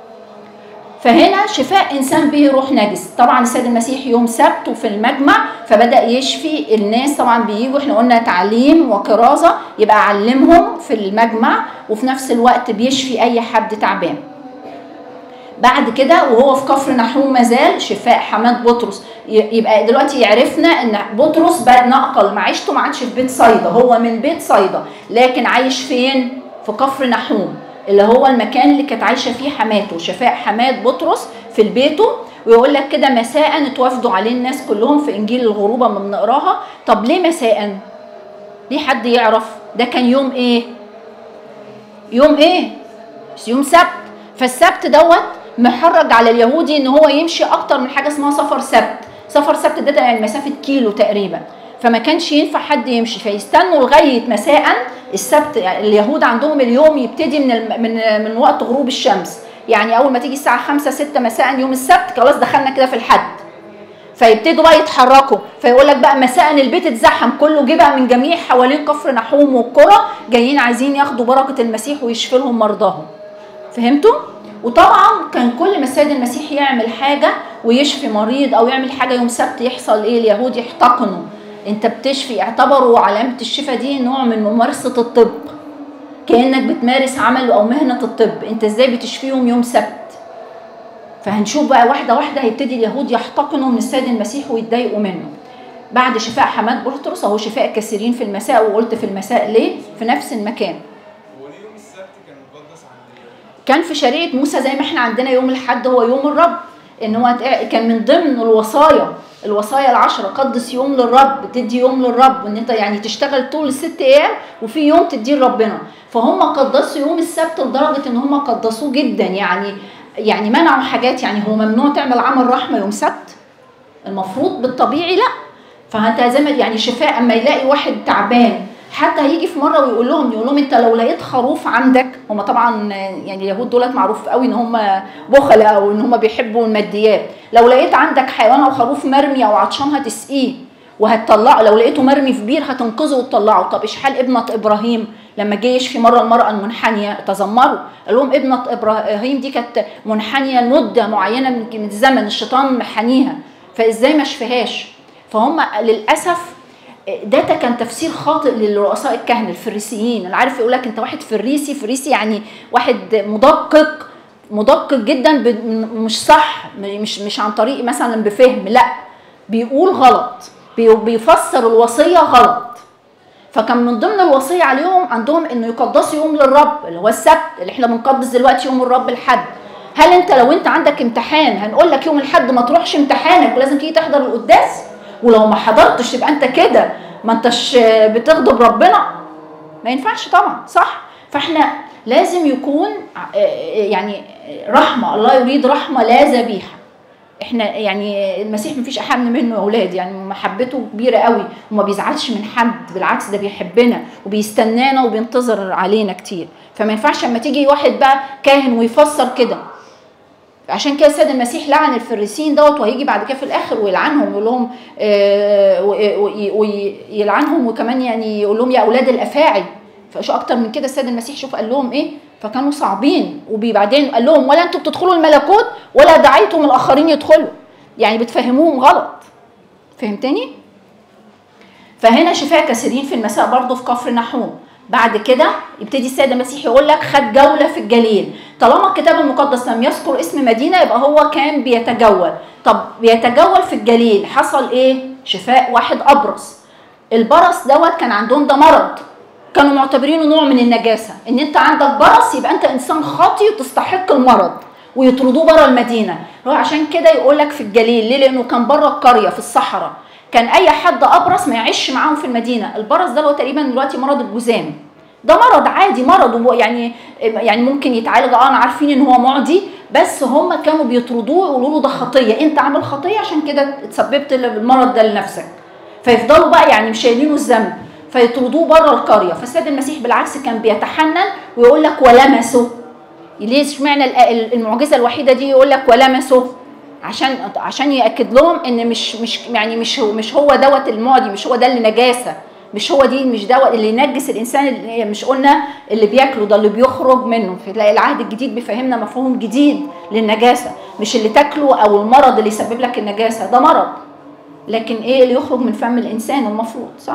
فهنا شفاء انسان به روح نجس. طبعا السيد المسيح يوم سبت وفي المجمع فبدأ يشفي الناس. طبعا بييجوا احنا قلنا تعليم وكرازه، يبقى علمهم في المجمع وفي نفس الوقت بيشفي اي حد تعبان. بعد كده وهو في كفر نحوم مازال شفاء حماد بطرس. يبقى دلوقتي عرفنا ان بطرس بقى نقل معيشته، ما عادش في بيت صيدا، هو من بيت صيدا لكن عايش فين؟ في كفر نحوم اللي هو المكان اللي كانت عايشه فيه حماته. شفاء حماد بطرس في البيته. ويقول لك كده مساء اتوافدوا عليه الناس كلهم في انجيل الغروبه ما بنقراها. طب ليه مساء؟ ليه حد يعرف؟ ده كان يوم ايه؟ يوم ايه؟ يوم سبت. فالسبت دوت محرج على اليهودي ان هو يمشي اكتر من حاجه اسمها سفر سبت. سفر سبت ده يعني مسافه كيلو تقريبا، فما كانش ينفع حد يمشي، فيستنوا لغايه مساء السبت. يعني اليهود عندهم اليوم يبتدي من من من وقت غروب الشمس، يعني اول ما تيجي الساعه خمسة ستة مساء يوم السبت خلاص دخلنا كده في الحد، فيبتدوا بقى يتحركوا. فيقول لك بقى مساء البيت اتزحم، كله جه بقى من جميع حوالين كفر نحوم والقرى جايين عايزين ياخدوا بركه المسيح ويشفي لهم مرضاهم. فهمتوا؟ وطبعا كان كل ما السيد المسيح يعمل حاجه ويشفي مريض او يعمل حاجه يوم سبت يحصل ايه؟ اليهود يحتقنوا. انت بتشفي، اعتبروا علامه الشفاء دي نوع من ممارسه الطب، كانك بتمارس عمل او مهنه الطب. انت ازاي بتشفيهم يوم سبت؟ فهنشوف بقى واحده واحده هيبتدي اليهود يحتقنوا من السيد المسيح ويتضايقوا منه. بعد شفاء حماد بطرس اهو شفاء كثيرين في المساء. وقلت في المساء ليه؟ في نفس المكان. كان في شريعه موسى زي ما احنا عندنا يوم الاحد هو يوم الرب، ان هو كان من ضمن الوصايا الوصايا العشره قدس يوم للرب، تدي يوم للرب، ان انت يعني تشتغل طول الست ايام وفي يوم تديه لربنا. فهم قدسوا يوم السبت لدرجه ان هم قدسوه جدا، يعني يعني منعوا حاجات. يعني هو ممنوع تعمل عمل رحمه يوم سبت، المفروض بالطبيعي لا. فانت زي ما يعني شفاء اما يلاقي واحد تعبان حتى هيجي في مره ويقول لهم يقول لهم انت لو لقيت خروف عندك، هم طبعا يعني اليهود دولت معروف قوي ان هم بخلاء او ان هم بيحبوا الماديات. لو لقيت عندك حيوان او خروف مرمي او عطشان هتسقيه وهتطلعه، لو لقيته مرمي في بير هتنقذه وتطلعه. طب ايش حال ابنه ابراهيم لما جه يشفي مره المراه المنحنيه؟ تذمروا قال لهم ابنه ابراهيم دي كانت منحنيه مده معينه من الزمن، الشيطان محنيها، فازاي ما شفيهاش؟ فهم للاسف ده كان تفسير خاطئ للرؤساء الكهنه الفريسيين. انا عارف يقول لك انت واحد فريسي، فريسي يعني واحد مدقق مدقق جدا، مش صح، مش مش عن طريق مثلا بفهم، لا بيقول غلط، بيفسر الوصيه غلط. فكان من ضمن الوصيه عليهم عندهم انه يقدسوا يوم للرب اللي هو السبت، اللي احنا بنقدس دلوقتي يوم الرب الحد. هل انت لو انت عندك امتحان هنقول لك يوم الحد ما تروحش امتحانك ولازم تيجي تحضر القداس؟ ولو ما حضرتش تبقى انت كده ما انتش بتغضب ربنا؟ ما ينفعش طبعا، صح؟ فاحنا لازم يكون يعني رحمه، الله يريد رحمه لا ذبيحه. احنا يعني المسيح مفيش احن منه يا اولاد، يعني محبته كبيره قوي وما بيزعلش من حد، بالعكس ده بيحبنا وبيستنانا وبينتظر علينا كتير. فما ينفعش اما تيجي واحد بقى كاهن ويفسر كده. عشان كده السيد المسيح لعن الفريسيين دوت، وهيجي بعد كده في الاخر ويلعنهم ويقول لهم آه ويلعنهم وكمان يعني يقول لهم يا اولاد الافاعي. فشو اكتر من كده السيد المسيح شوف قال لهم ايه؟ فكانوا صعبين. وبعدين قال لهم ولا انتم بتدخلوا الملكوت ولا دعيتم الاخرين يدخلوا، يعني بتفهموهم غلط. فهمتني؟ فهنا شفاء كثيرين في المساء برضه في كفر نحوم. بعد كده يبتدي السيد المسيح يقول لك خد جوله في الجليل. طالما الكتاب المقدس لم يذكر اسم مدينه يبقى هو كان بيتجول. طب بيتجول في الجليل، حصل ايه؟ شفاء واحد ابرص. البرص دوت كان عندهم ده مرض، كانوا معتبرينه نوع من النجاسه، ان انت عندك برص يبقى انت انسان خاطي وتستحق المرض ويطردوه بره المدينه. عشان كده يقول لك في الجليل. ليه؟ لانه كان بره القريه في الصحراء، كان اي حد ابرص ما يعيش معاهم في المدينه. البرص ده هو تقريبا دلوقتي مرض الجذام، ده مرض عادي، مرض يعني يعني ممكن يتعالج. اه انا عارفين ان هو معدي، بس هم كانوا بيطردوه ويقولوا له ده خطيه، انت عامل خطيه عشان كده اتسببت المرض ده لنفسك. فيفضلوا بقى يعني مش شايلينه الذنب، فيطردوه بره القريه. فالسيد المسيح بالعكس كان بيتحنن ويقول لك ولمسه. ليه اشمعنى المعجزه الوحيده دي يقول لك ولمسه؟ عشان عشان ياكد لهم ان مش مش يعني مش هو مش هو دوت المعدي، مش هو ده اللي نجاسه، مش هو دي مش دوت اللي ينجس الانسان. اللي مش قلنا اللي بياكله ده اللي بيخرج منه. فتلاقي العهد الجديد بيفهمنا مفهوم جديد للنجاسه، مش اللي تاكله او المرض اللي يسبب لك النجاسه، ده مرض، لكن ايه اللي يخرج من فم الانسان المفروض، صح؟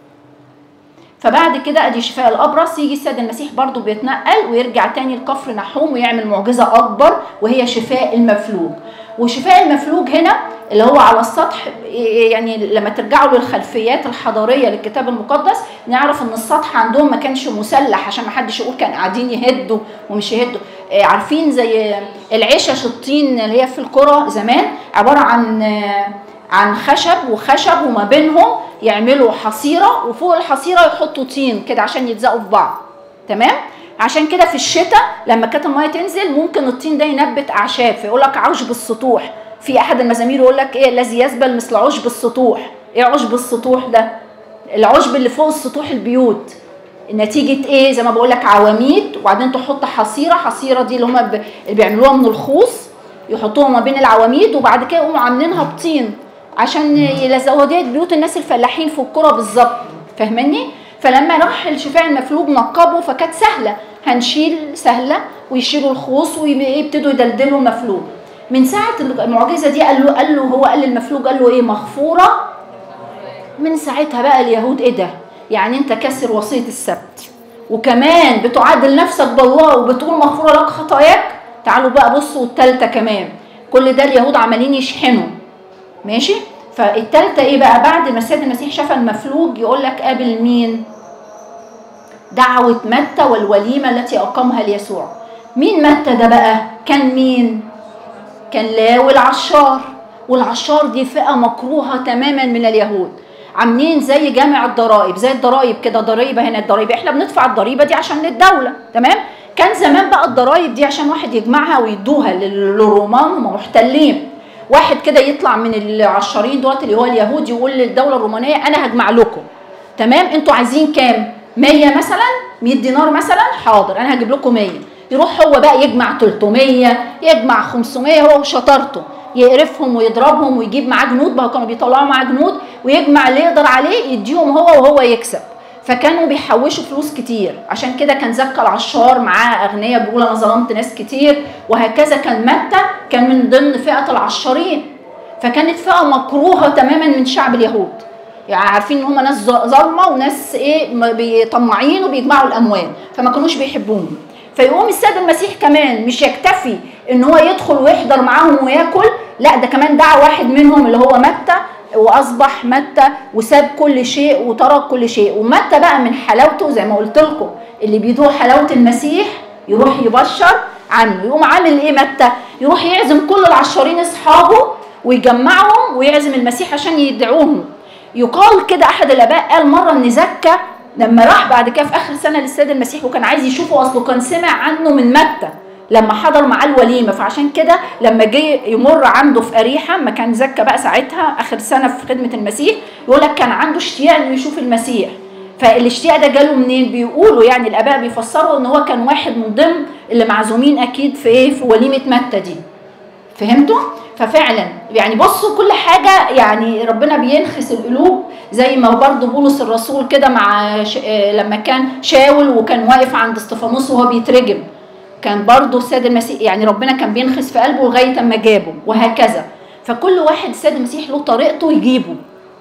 فبعد كده ادي شفاء الابرص. يجي السيد المسيح برضو بيتنقل ويرجع تاني لكفر نحوم ويعمل معجزه اكبر وهي شفاء المفلوج. وشفاء المفلوج هنا اللي هو على السطح، يعني لما ترجعوا للخلفيات الحضاريه للكتاب المقدس نعرف ان السطح عندهم ما كانش مسلح عشان ما حدش يقول كان قاعدين يهدوا ومش يهدوا. عارفين زي العشش الطين اللي هي في القرى زمان، عباره عن عن خشب وخشب وما بينهم يعملوا حصيره، وفوق الحصيره يحطوا طين كده عشان يلزقوا في بعض. تمام؟ عشان كده في الشتاء لما كانت الميه تنزل ممكن الطين ده ينبت اعشاب، فيقول لك عشب السطوح. في احد المزامير يقول لك ايه؟ الذي يزبل مثل عشب السطوح. ايه عشب السطوح ده؟ العشب اللي فوق السطوح البيوت. نتيجه ايه؟ زي ما بقول لك عواميد، وبعدين تحط حصيره، حصيره دي اللي هم اللي بيعملوها من الخوص يحطوها ما بين العواميد، وبعد كده يقوموا عاملينها بطين عشان يلزقوها. ديت بيوت الناس الفلاحين في القرى بالظبط. فاهمني؟ فلما راح الشفاء المفلوج نقبه فكانت سهله، هنشيل سهله ويشيلوا الخوص ويبتدوا يدلدلوا المفلوج. من ساعه المعجزه دي قال له قال له هو قال للمفلوج قال له ايه؟ مغفوره. من ساعتها بقى اليهود ايه ده؟ يعني انت كسر وصيه السبت وكمان بتعادل نفسك بالله وبتقول مغفوره لك خطاياك؟ تعالوا بقى بصوا الثالثه كمان. كل ده اليهود عمالين يشحنوا. ماشي؟ فالثالثه ايه بقى؟ بعد ما السيد المسيح شاف المفلوج يقول لك قابل مين؟ دعوه متى والوليمه التي اقامها ليسوع. مين متى ده بقى؟ كان مين؟ كان لاوي العشار. والعشار دي فئه مكروهه تماما من اليهود، عاملين زي جامع الضرائب، زي الضرائب كده، ضريبه هنا الضريبه، احنا بندفع الضريبه دي عشان للدوله. تمام؟ كان زمان بقى الضرائب دي عشان واحد يجمعها ويدوها للرومان هم محتلين. واحد كده يطلع من العشارين دوت اللي هو اليهود يقول للدوله الرومانيه انا هجمع لكم. تمام؟ انتوا عايزين كام؟ مية مثلا، مية دينار مثلا، حاضر انا هجيب لكم مية. يروح هو بقى يجمع تلتمية، يجمع خمسمية، هو وشطارته يقرفهم ويضربهم ويجيب معاه جنود، بقى كانوا بيطلعوا معاه جنود ويجمع اللي يقدر عليه يديهم هو وهو يكسب. فكانوا بيحوشوا فلوس كتير. عشان كده كان زكا العشار معاه اغنياء بيقول انا ظلمت ناس كتير، وهكذا كان متى كان من ضمن فئه العشارين. فكانت فئه مكروهه تماما من شعب اليهود، يعني عارفين ان هم ناس ظالمه وناس ايه بيطمعين وبيجمعوا الاموال، فما كانوش بيحبوهم. فيقوم السيد المسيح كمان مش يكتفي ان هو يدخل ويحضر معاهم وياكل، لا ده كمان دعا واحد منهم اللي هو متى واصبح متى وساب كل شيء وترك كل شيء. ومتى بقى من حلاوته زي ما قلت لكم، اللي بيدوق حلاوه المسيح يروح يبشر عنه. يقوم عامل ايه متى؟ يروح يعزم كل العشارين اصحابه ويجمعهم ويعزم المسيح عشان يدعوهم. يقال كده احد الاباء قال مره ان زكا لما راح بعد كده في اخر سنه للسيد المسيح وكان عايز يشوفه، اصله كان سمع عنه من متى لما حضر معاه الوليمه، فعشان كده لما جه يمر عنده في اريحه، ما كان زكا بقى ساعتها اخر سنه في خدمه المسيح، يقول لك كان عنده اشتياق انه يشوف المسيح. فالاشتياق ده جاله منين؟ بيقولوا يعني الاباء بيفسروا ان هو كان واحد من ضمن اللي معزومين اكيد في ايه، في وليمه متى دي. فهمتوا؟ ففعلا يعني بصوا كل حاجه يعني ربنا بينخس القلوب، زي ما برضه بولس الرسول كده مع ش... لما كان شاول وكان واقف عند استفانوس وهو بيترجم، كان برضه السيد المسيح يعني ربنا كان بينخس في قلبه لغايه اما جابه، وهكذا. فكل واحد السيد المسيح له طريقته يجيبه.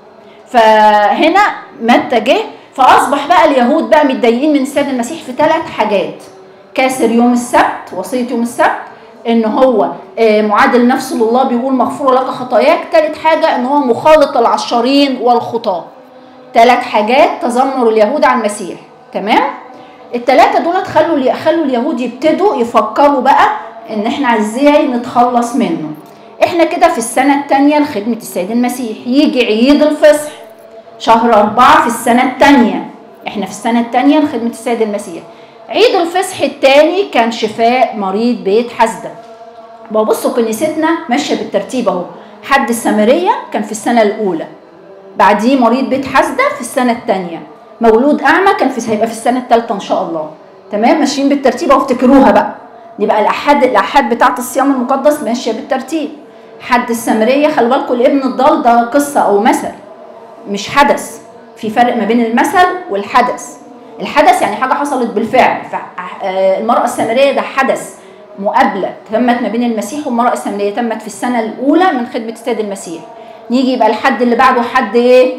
فهنا متى جه، فاصبح بقى اليهود بقى متضايقين من السيد المسيح في ثلاث حاجات: كاسر يوم السبت، وصيه يوم السبت، ان هو معادل نفسه لله بيقول مغفور لك خطاياك، ثالث حاجه ان هو مخالط العشارين والخطاه. ثلاث حاجات تذمروا اليهود على المسيح. تمام؟ الثلاثه دول خلوا خلوا اليهود يبتدوا يفكروا بقى ان احنا ازاي نتخلص منه. احنا كده في السنه الثانيه لخدمه السيد المسيح، يجي عيد الفصح شهر أربعة في السنه الثانيه، احنا في السنه الثانيه لخدمه السيد المسيح. عيد الفصح الثاني كان شفاء مريض بيت حسدة. بصوا كنيستنا ماشيه بالترتيب اهو، حد السامريه كان في السنه الاولى، بعديه مريض بيت حسدة في السنه الثانيه، مولود اعمى كان في هيبقى في السنه الثالثه ان شاء الله. تمام؟ ماشيين بالترتيب اهو، افتكروها بقى. يبقى الاحاد الاحاد بتاعه الصيام المقدس ماشيه بالترتيب. حد السامريه خلي بالكم الابن الضال ده قصه او مثل مش حدث، في فرق ما بين المثل والحدث. الحدث يعني حاجه حصلت بالفعل، فالمراه السامريه ده حدث، مقابله تمت ما بين المسيح والمراه السامريه، تمت في السنه الاولى من خدمه السيد المسيح. نيجي يبقى الحد اللي بعده حد ايه؟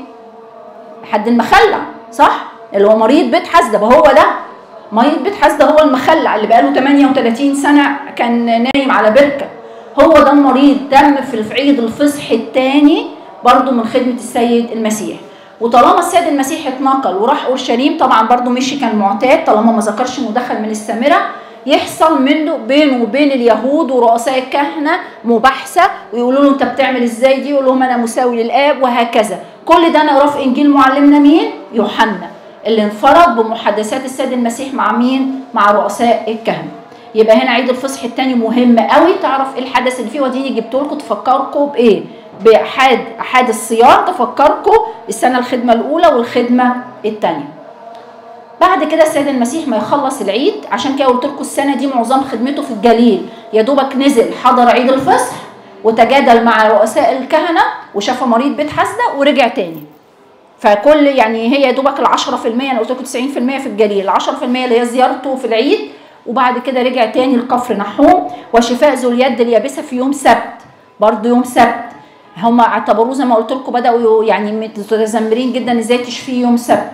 حد المخلع، صح؟ اللي هو مريض بيت حسدة. هو ده مريض بيت حسدة، هو المخلع اللي بقاله ثمانية وثلاثين سنه كان نايم على بركه. هو ده المريض، تم في عيد الفصح الثاني برضو من خدمه السيد المسيح. وطالما السيد المسيح اتنقل وراح اورشليم، طبعا برضو مشي كان معتاد طالما ما ذكرش انه دخل من السامره، يحصل منه بينه وبين اليهود ورؤساء الكهنه مباحثه، ويقولوا له انت بتعمل ازاي دي، يقول لهم انا مساوي للاب، وهكذا. كل ده نقراه في انجيل معلمنا مين؟ يوحنا، اللي انفرد بمحادثات السيد المسيح مع مين؟ مع رؤساء الكهنه. يبقى هنا عيد الفصح الثاني مهم قوي تعرف ايه الحدث اللي فيه، وديني جبته لكم تفكركم بايه؟ باحاد احاد الصيام، تفكركم السنه الخدمه الاولى والخدمه الثانيه. بعد كده السيد المسيح ما يخلص العيد، عشان كده قلت لكم السنه دي معظم خدمته في الجليل، يا دوبك نزل حضر عيد الفصح وتجادل مع رؤساء الكهنه وشاف مريض بيت حسدة ورجع تاني. فكل يعني هي يا دوبك ال عشرة في المية، انا قلت لكم تسعين في المية في الجليل، ال عشرة في المية اللي هي زيارته في العيد، وبعد كده رجع تاني لكفر نحوم. وشفاء ذو اليد اليابسه في يوم سبت، برضه يوم سبت هم اعتبروه زي ما قلت لكم بداوا يعني متذمرين جدا ازاي تشفيه يوم سبت.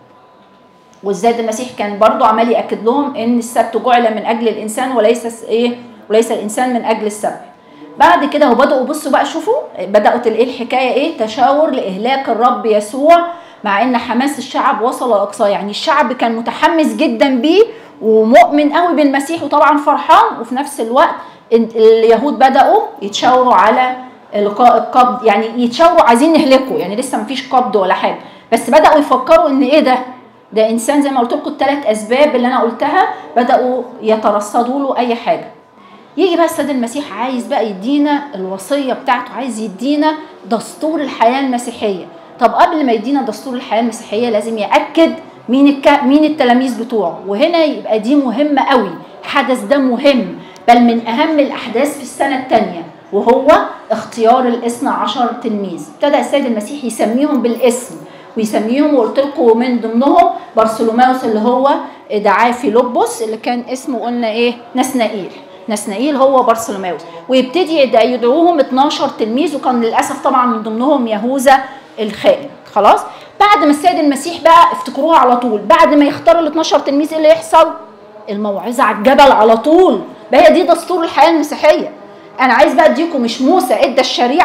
والزاد المسيح كان برضو عمال ياكد لهم ان السبت جعل من اجل الانسان وليس ايه، وليس الانسان من اجل السبت. بعد كده هو بداوا بصوا بقى شوفوا بداوا ايه الحكايه ايه، تشاور لاهلاك الرب يسوع، مع ان حماس الشعب وصل لاقصاه. يعني الشعب كان متحمس جدا بيه ومؤمن قوي بالمسيح وطبعا فرحان، وفي نفس الوقت اليهود بداوا يتشاوروا على لقاء القبض، يعني يتشاوروا عايزين نهلكه، يعني لسه مفيش قبض ولا حاجه، بس بداوا يفكروا ان ايه ده ده انسان زي ما قلت لكم الثلاث اسباب اللي انا قلتها، بداوا يترصدوا له اي حاجه. يجي بقى السيد المسيح عايز بقى يدينا الوصيه بتاعته، عايز يدينا دستور الحياه المسيحيه. طب قبل ما يدينا دستور الحياه المسيحيه لازم ياكد مين الك... مين التلاميذ بتوعه، وهنا يبقى دي مهمه قوي، الحدث ده مهم، بل من اهم الاحداث في السنه الثانيه، وهو اختيار الاثنى عشر تلميذ. ابتدى السيد المسيح يسميهم بالاسم ويسميهم، وقلت لكم من ضمنهم بارثولوماوس اللي هو دعاه فيلبس اللي كان اسمه قلنا ايه؟ نسنائيل. نسنائيل هو بارثولوماوس، ويبتدي يدعوهم اتناشر تلميذ، وكان للاسف طبعا من ضمنهم يهوذا الخائن. خلاص؟ بعد ما السيد المسيح بقى افتكروها على طول، بعد ما يختار ال اتناشر تلميذ ايه اللي يحصل؟ الموعظه على الجبل على طول. بقى هي دي دستور الحياه المسيحيه. انا عايز بقى اديكم، مش موسى ادى الشريعه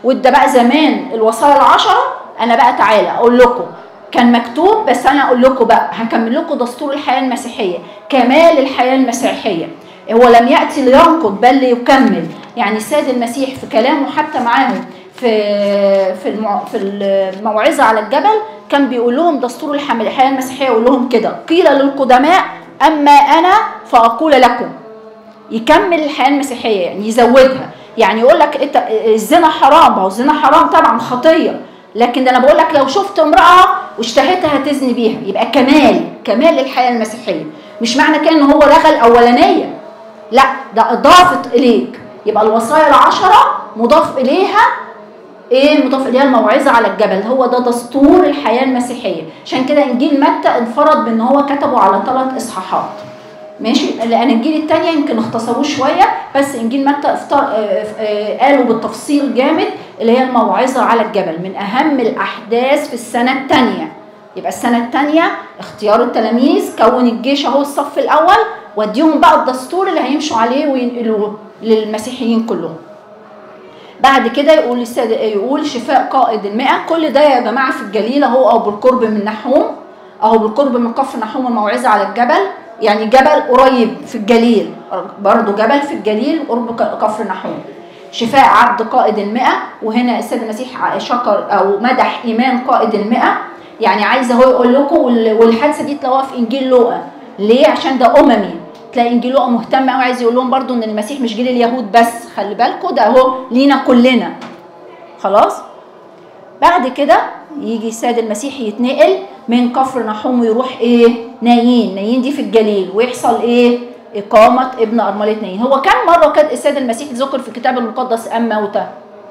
وده بقى زمان الوصايا العشره. انا بقى تعالى اقول لكم كان مكتوب، بس انا اقول لكم بقى هكمل لكم دستور الحياه المسيحيه، كمال الحياه المسيحيه. هو لم ياتي لينقض بل ليكمل. يعني السيد المسيح في كلامه حتى معاهم في في في الموعظه على الجبل كان بيقول لهم دستور الحياه المسيحيه، يقول لهم كده: قيل للقدماء اما انا فاقول لكم. يكمل الحياه المسيحيه، يعني يزودها. يعني يقول لك انت الزنا حرام، هو الزنا حرام طبعا خطيه، لكن انا بقول لك لو شفت امراه واشتهيتها هتزني بيها. يبقى كمال كمال الحياه المسيحيه. مش معنى كده ان هو لغى الاولانيه، لا، ده اضافت اليك. يبقى الوصايا العشره مضاف اليها ايه؟ مضاف اليها الموعظه على الجبل. هو ده دستور الحياه المسيحيه. عشان كده انجيل متى انفرد بان هو كتبه على ثلاث اصحاحات. ماشي. الاناجيل الثانيه يمكن اختصروه شويه، بس انجيل متى افتر... قالوا بالتفصيل جامد اللي هي الموعظه على الجبل، من اهم الاحداث في السنه الثانيه. يبقى السنه الثانيه اختيار التلاميذ، كون الجيش اهو الصف الاول، واديهم بقى الدستور اللي هيمشوا عليه وينقلوه للمسيحيين كلهم. بعد كده يقول السيد يقول شفاء قائد المئة. كل ده يا جماعه في الجليل اهو، او بالقرب من نحوم، اهو بالقرب من كفر نحوم الموعظه على الجبل. يعني جبل قريب في الجليل، برضو جبل في الجليل قرب كفر نحوم. شفاء عبد قائد المئة، وهنا السيد المسيح شكر او مدح ايمان قائد المئة. يعني عايز اهو يقول لكم، والحادثه دي تلاقوها في انجيل لوقا. ليه؟ عشان ده اممي. تلاقي انجيل لوقا مهتم قوي، عايز يقول لهم برضو ان المسيح مش جيل اليهود بس، خلي بالكم ده اهو لينا كلنا. خلاص. بعد كده يجي السيد المسيح يتنقل من كفر نحوم ويروح ايه؟ نايين. نايين دي في الجليل، ويحصل ايه؟ اقامه ابن ارمله نايين. هو كم مره كان السيد المسيح ذكر في الكتاب المقدس ام موتى؟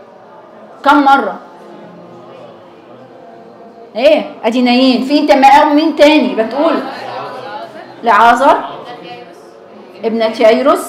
كم مره؟ ايه؟ ادي نايين. في انت مين تاني بتقول؟ لعازر، ابنة يايروس،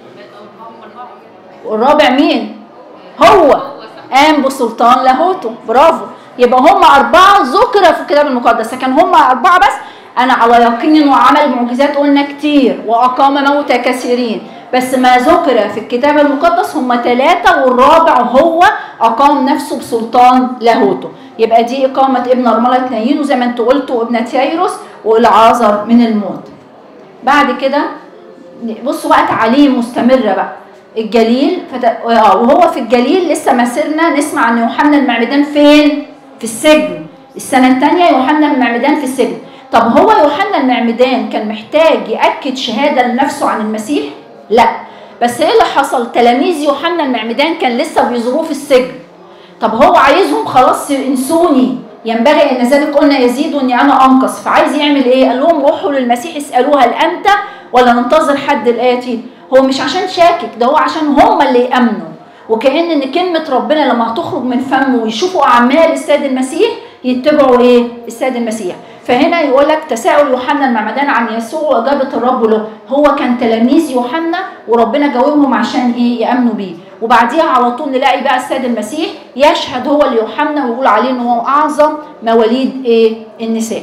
والرابع مين؟ هو قام بسلطان لاهوته. برافو. يبقى هم أربعة ذكر في الكتاب المقدس، لكن هم أربعة بس. أنا على يقين إنه عمل معجزات قلنا كتير، وأقام موتى كثيرين، بس ما ذكر في الكتاب المقدس هم ثلاثة، والرابع هو أقام نفسه بسلطان لاهوته. يبقى دي إقامة ابن أرملة نايين، وزي ما أنتوا قلتوا ابنة يايروس والعازر من الموت. بعد كده بصوا بقى تعاليم مستمرة بقى. الجليل فت... وهو في الجليل لسه ما سرنا نسمع عن يوحنا المعمدان فين؟ في السجن. السنة الثانية يوحنا المعمدان في السجن. طب هو يوحنا المعمدان كان محتاج يأكد شهادة لنفسه عن المسيح؟ لا. بس ايه اللي حصل؟ تلاميذ يوحنا المعمدان كان لسه بيزوروه في السجن. طب هو عايزهم خلاص انسوني، ينبغي ان ذلك قلنا يزيد واني انا انقص. فعايز يعمل ايه؟ قال لهم روحوا للمسيح اسألوه هل انت ولا ننتظر حد الآتي؟ هو مش عشان شاكك، ده هو عشان هم اللي يأمنوا. وكأن ان كلمة ربنا لما هتخرج من فمه ويشوفوا اعمال السيد المسيح يتبعوا ايه؟ السيد المسيح. فهنا يقول لك تساؤل يوحنا المعمدان عن يسوع واجابه الرب له. هو كان تلاميذ يوحنا وربنا جاوبهم عشان ايه؟ يامنوا بيه. وبعديها على طول نلاقي بقى السيد المسيح يشهد هو ليوحنا ويقول عليه ان هو اعظم مواليد ايه؟ النساء.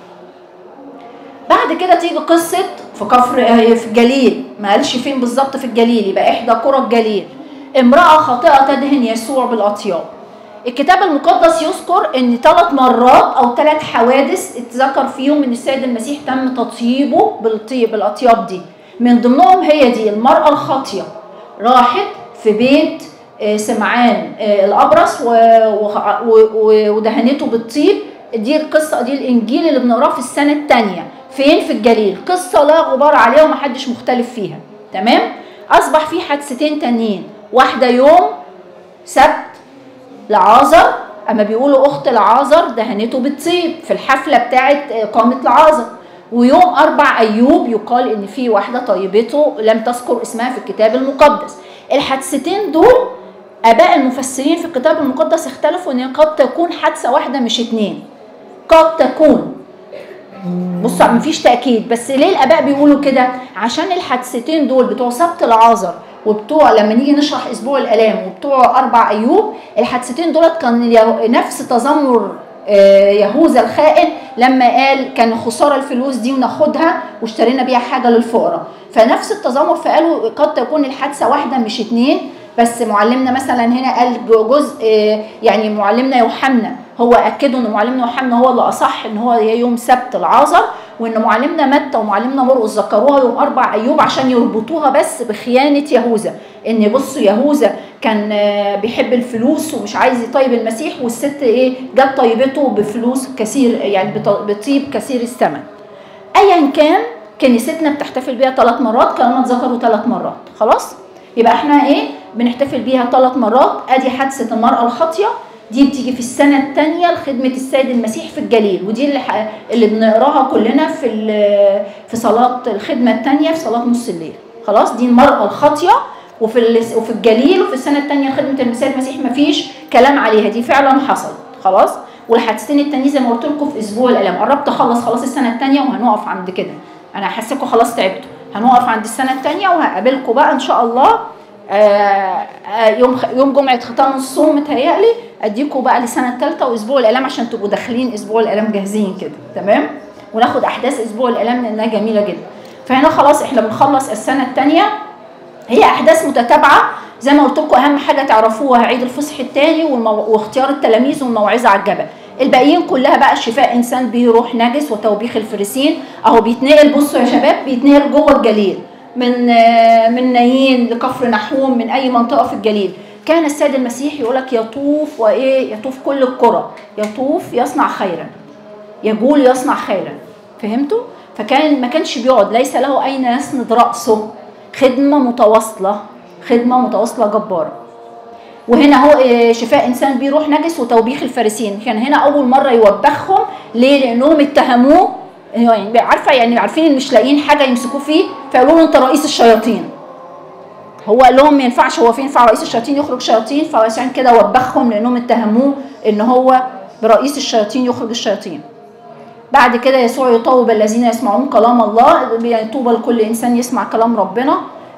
بعد كده تيجي قصه في كفر في الجليل، ما قالش فين بالظبط في الجليل، يبقى احدى قرى الجليل. امراه خاطئه تدهن يسوع بالاطياب. الكتاب المقدس يذكر ان ثلاث مرات او ثلاث حوادث اتذكر فيهم ان السيد المسيح تم تطييبه بالطيب بالاطياب دي. من ضمنهم هي دي المراه الخاطيه، راحت في بيت سمعان الابرص ودهنته بالطيب. دي القصه، دي الانجيل اللي بنقراه في السنه الثانيه فين؟ في الجليل. قصه لا غبار عليها ومحدش مختلف فيها. تمام. اصبح في حادثتين تانيين، واحده يوم سبت لعازر، اما بيقولوا اخت لعازر دهنته بالطيب في الحفله بتاعه اقامه لعازر. ويوم اربع ايوب يقال ان في واحده طيبته لم تذكر اسمها في الكتاب المقدس. الحادثتين دول اباء المفسرين في الكتاب المقدس اختلفوا ان قد تكون حادثه واحده مش اتنين، قد تكون. بص مفيش تاكيد، بس ليه الاباء بيقولوا كده؟ عشان الحادثتين دول بتوع سبت العازر وبتوع لما نيجي نشرح اسبوع الالام وبتوع اربع ايوب، الحادثتين دولت كان نفس تذمر يهوذا الخائن لما قال كان خساره الفلوس دي وناخدها واشترينا بيها حاجه للفقراء، فنفس التذمر. فقالوا قد تكون الحادثه واحده مش اتنين، بس معلمنا مثلا هنا قال جزء، يعني معلمنا يوحنا هو اكدوا ان معلمنا يوحنا هو اللي اصح ان هو يوم سبت العذر، وان معلمنا متى ومعلمنا مرقس ذكروها يوم اربع ايوب عشان يربطوها بس بخيانه يهوذا، ان بصوا يهوذا كان بيحب الفلوس ومش عايز يطيب المسيح، والست ايه جت طيبته بفلوس كثير، يعني بطيب كثير الثمن. ايا كان كنيستنا بتحتفل بيها ثلاث مرات، كلامات ذكروا ثلاث مرات. خلاص يبقى احنا ايه بنحتفل بيها ثلاث مرات. ادي حادثه المراه الخاطيه، دي بتيجي في السنه الثانيه لخدمه السيد المسيح في الجليل، ودي اللي, اللي بنقراها كلنا في في صلاه الخدمه الثانيه في صلاه نص الليل. خلاص دي المراه الخاطيه، وفي وفي الجليل وفي السنه الثانيه لخدمه السيد المسيح مفيش كلام عليها، دي فعلا حصلت. خلاص والحادثتين التانيين زي ما قلت لكم في اسبوع الالام. قربت اخلص خلاص السنه الثانيه وهنقف عند كده، انا حاسسكم خلاص تعبتوا، هنقف عند السنه الثانيه وهقابلكم بقى ان شاء الله آآ آآ يوم يوم جمعه ختام الصوم متهيألي اديكم بقى للسنه الثالثه واسبوع الالام عشان تبقوا داخلين اسبوع الالام جاهزين كده. تمام، وناخد احداث اسبوع الالام لانها جميله جدا. فهنا خلاص احنا بنخلص السنه الثانيه، هي احداث متتابعه زي ما قلت لكم. اهم حاجه تعرفوها عيد الفصح الثاني واختيار التلاميذ والموعظه على الجبل. الباقيين كلها بقى شفاء انسان به روح نجس وتوبيخ الفريسين، اهو بيتنقل. بصوا يا شباب بيتنقل جوه الجليل من من نايين لكفر نحوم، من اي منطقه في الجليل. كان السيد المسيح يقول لك يطوف وايه، يطوف كل القرى، يطوف يصنع خيرا، يقول يصنع خيرا. فهمتوا؟ فكان ما كانش بيقعد، ليس له اين يسند راسه. خدمه متواصله، خدمه متواصله جباره. وهنا هو شفاء انسان بيه روح نجس وتوبيخ الفارسين. كان هنا اول مره يوبخهم. ليه؟ لانهم اتهموه، يعني عارفه يعني عارفين مش لاقيين حاجه يمسكوه فيه، فقالوا له انت رئيس الشياطين. هو قال لهم ما ينفعش، هو في ينفع رئيس الشياطين يخرج شياطين؟ فعشان كده وبخهم لانهم اتهموه ان هو برئيس الشياطين يخرج الشياطين. بعد كده يسوع يطوب الذين يسمعون كلام الله، يعني طوبى لكل انسان يسمع كلام ربنا.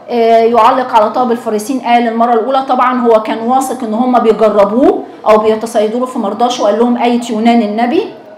يعلق على طاب الفريسين. قال المره الاولى طبعا هو كان واثق ان هم بيجربوه او بيتصيدوا في مرضاش، وقال لهم ايه يونان النبي،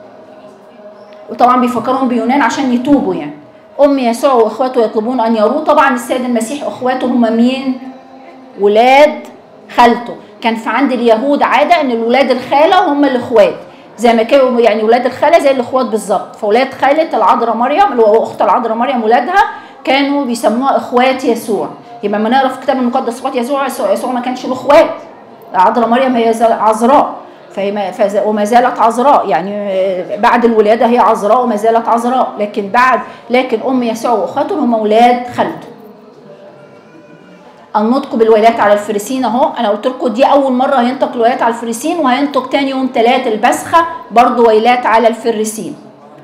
وطبعا بيفكرهم بيونان عشان يتوبوا. يعني ام يسوع واخواته يطلبون ان يروه. طبعا السيد المسيح اخواته هم مين؟ ولاد خالته. كان في عند اليهود عاده ان الولاد الخاله هم الاخوات، زي ما كانوا يعني ولاد الخاله زي الاخوات بالظبط. فولاد خاله العذراء مريم اللي هو اخت العذراء مريم ولادها كانوا بيسموها اخوات يسوع. يبقى لما نقرا في الكتاب المقدس اخوات يسوع، يسوع ما كانش له اخوات، العذراء مريم هي عذراء، فهي وما زالت عذراء، يعني بعد الولاده هي عذراء وما زالت عذراء، لكن بعد لكن ام يسوع واخواته هم اولاد خالته. النطق بالولايات على الفريسين اهو، انا قلت لكم دي اول مره هينطق الولايات على الفريسين، وهينطق تاني يوم ثلاث البسخه برضه ويلات على الفريسين.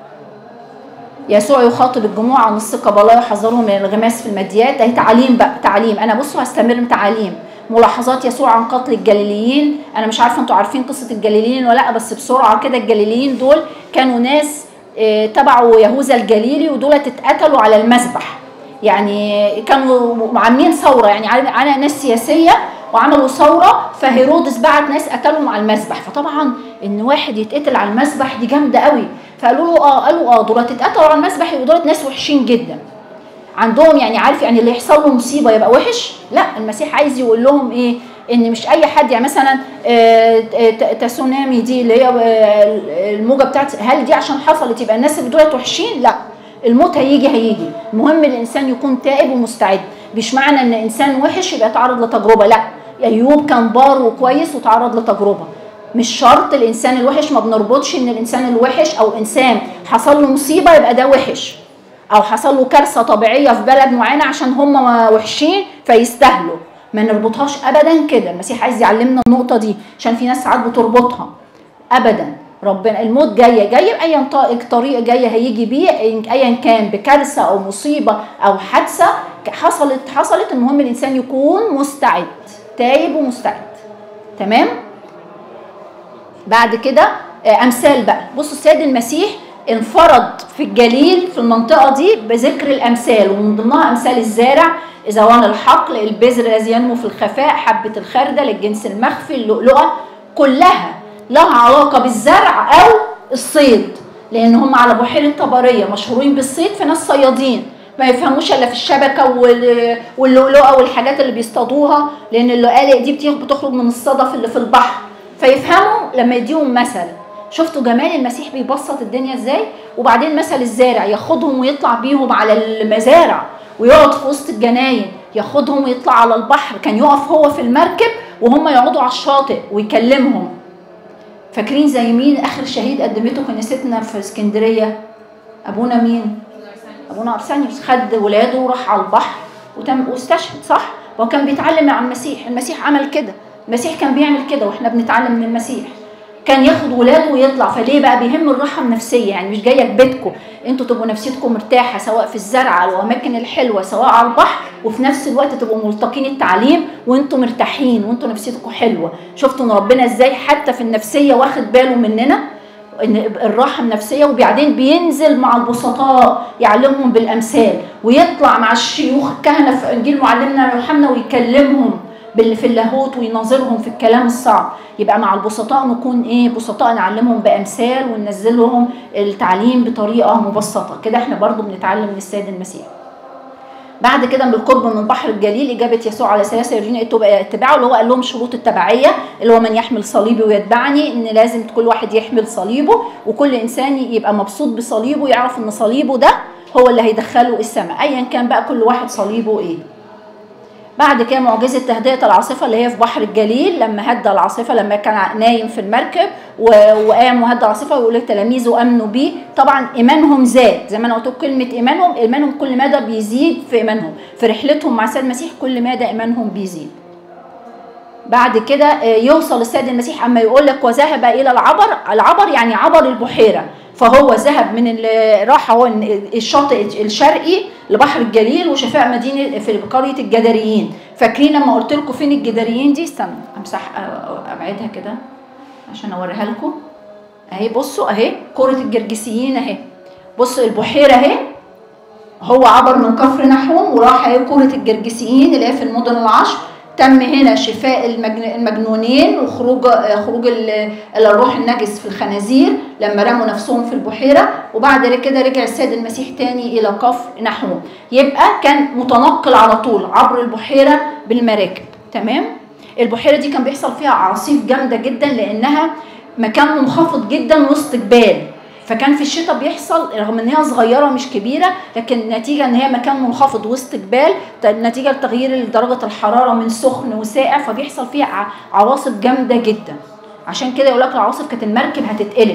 يسوع يخاطب الجموع عن الثقه بالله يحذرهم من الانغماس في الماديات. اهي تعليم بقى، تعليم. انا بصوا هستمر تعليم. ملاحظات يسوع عن قتل الجليليين. انا مش عارفه انتوا عارفين قصه الجليليين ولا لا، بس بسرعه كده. الجليليين دول كانوا ناس اه تبعوا يهوذا الجليلي، ودول اتقتلوا على المذبح. يعني كانوا عاملين ثوره، يعني على ناس سياسيه وعملوا ثوره، فهيرودس بعت ناس قتلهم على المذبح. فطبعا ان واحد يتقتل على المذبح دي جامده قوي. فقالوا له اه قالوا اه دول اتقتلوا على المذبح، يبقوا دول ناس وحشين جدا عندهم، يعني عارف يعني اللي يحصل له مصيبه يبقى وحش. لا، المسيح عايز يقول لهم ايه؟ ان مش اي حد، يعني مثلا تسونامي دي اللي هي الموجه بتاعت، هل دي عشان حصلت يبقى الناس اللي دول وحشين؟ لا، الموت هيجي هيجي. المهم الانسان يكون تائب ومستعد. مش معنى ان انسان وحش يبقى يتعرض لتجربه، لا. ايوب كان بار وكويس وتعرض لتجربه. مش شرط الانسان الوحش، ما بنربطش ان الانسان الوحش او انسان حصل له مصيبه يبقى ده وحش، او حصل له كارثه طبيعيه في بلد معينه عشان هم وحشين فيستاهلوا. ما نربطهاش ابدا كده. المسيح عايز يعلمنا النقطه دي، عشان في ناس ساعات بتربطها. ابدا، ربنا الموت جايه جايه باي طريقه جايه هيجي بيه، ايا كان بكارثه او مصيبه او حادثه حصلت حصلت المهم الانسان يكون مستعد، تايب ومستعد. تمام؟ بعد كده امثال بقى. بصوا السيد المسيح انفرد في الجليل في المنطقه دي بذكر الامثال، ومن ضمنها امثال الزارع، ازوان الحقل، البذر الذي ينمو في الخفاء، حبه الخردل، الجنس المخفي، اللؤلؤه. كلها لها علاقه بالزرع او الصيد، لان هم على بحيره طبريه مشهورين بالصيد، في ناس صيادين. ما يفهموش الا في الشبكه واللؤلؤه والحاجات اللي بيصطادوها، لان اللؤلؤه دي بتخرج من الصدف اللي في البحر. فيفهموا لما يديهم مثل. شفتوا جمال المسيح بيبسط الدنيا ازاي؟ وبعدين مثل الزارع، ياخدهم ويطلع بيهم على المزارع ويقعد في وسط الجناين، ياخدهم ويطلع على البحر، كان يقف هو في المركب وهم يقعدوا على الشاطئ ويكلمهم. فاكرين زي مين اخر شهيد قدمته كنيستنا في اسكندريه؟ ابونا مين؟ ابونا ارسانيوس. خد ولاده وراح على البحر وتم واستشهد، صح؟ هو كان بيتعلم عن المسيح، المسيح عمل كده، المسيح كان بيعمل كده واحنا بنتعلم من المسيح. كان ياخد ولاده ويطلع. فليه بقى بيهم الراحه النفسيه؟ يعني مش جايه لبيتكم انتوا تبقوا نفسيتكم مرتاحه، سواء في الزرع او الاماكن الحلوه، سواء على البحر، وفي نفس الوقت تبقوا ملتقين التعليم وانتوا مرتاحين وانتوا نفسيتكم حلوه. شفتوا ان ربنا ازاي حتى في النفسيه واخد باله مننا، ان الراحه النفسيه. وبعدين بينزل مع البسطاء يعلمهم بالامثال، ويطلع مع الشيوخ الكهنه في انجيل معلمنا يوحنا ويكلمهم باللي في اللاهوت ويناظرهم في الكلام الصعب. يبقى مع البسطاء نكون ايه؟ بسطاء، نعلمهم بامثال وننزل لهم التعليم بطريقه مبسطه كده. احنا برضو بنتعلم من السيد المسيح. بعد كده بالقرب من بحر الجليل اجابه يسوع على ثلاثه يرجون اتباعه، اللي هو قال لهم شروط التبعيه، اللي هو من يحمل صليبي ويتبعني، ان لازم كل واحد يحمل صليبه، وكل انسان يبقى مبسوط بصليبه، يعرف ان صليبه ده هو اللي هيدخله السماء، ايا كان بقى كل واحد صليبه ايه. بعد كده معجزه تهدئه العاصفه اللي هي في بحر الجليل، لما هدى العاصفه، لما كان نايم في المركب وقام وهدى العاصفه، ويقول لتلاميذه امنوا بيه. طبعا ايمانهم زاد، زي ما انا قلت لكم كلمه ايمانهم، ايمانهم كل مدى بيزيد في ايمانهم، في رحلتهم مع السيد المسيح كل مدى ايمانهم بيزيد. بعد كده يوصل السيد المسيح اما يقول لك وذهب الى العبر، العبر يعني عبر البحيره، فهو ذهب من راح هو الشاطئ الشرقي لبحر الجليل وشفاء مدينه في قريه الجداريين. فاكرين لما قلت لكم فين الجداريين دي؟ استنى امسح ابعدها كده عشان اوريها لكم اهي. بصوا اهي قريه الجرجسيين اهي، بصوا البحيره اهي، هو عبر من كفر نحوم وراح اهي قريه الجرجسيين اللي هي في المدن العشر. تم هنا شفاء المجنونين وخروج خروج الروح النجس في الخنازير لما رموا نفسهم في البحيره. وبعد كده رجع السيد المسيح تاني الى كفر نحوم. يبقى كان متنقل على طول عبر البحيره بالمراكب. تمام. البحيره دي كان بيحصل فيها اعاصير جامده جدا لانها مكان منخفض جدا وسط جبال، فكان في الشتاء بيحصل رغم ان هي صغيره مش كبيره، لكن نتيجه ان هي مكان منخفض وسط جبال، نتيجه لتغيير درجه الحراره من سخن وساقع، فبيحصل فيها عواصف جامده جدا. عشان كده يقول لك العواصف كانت المركب هتتقلب.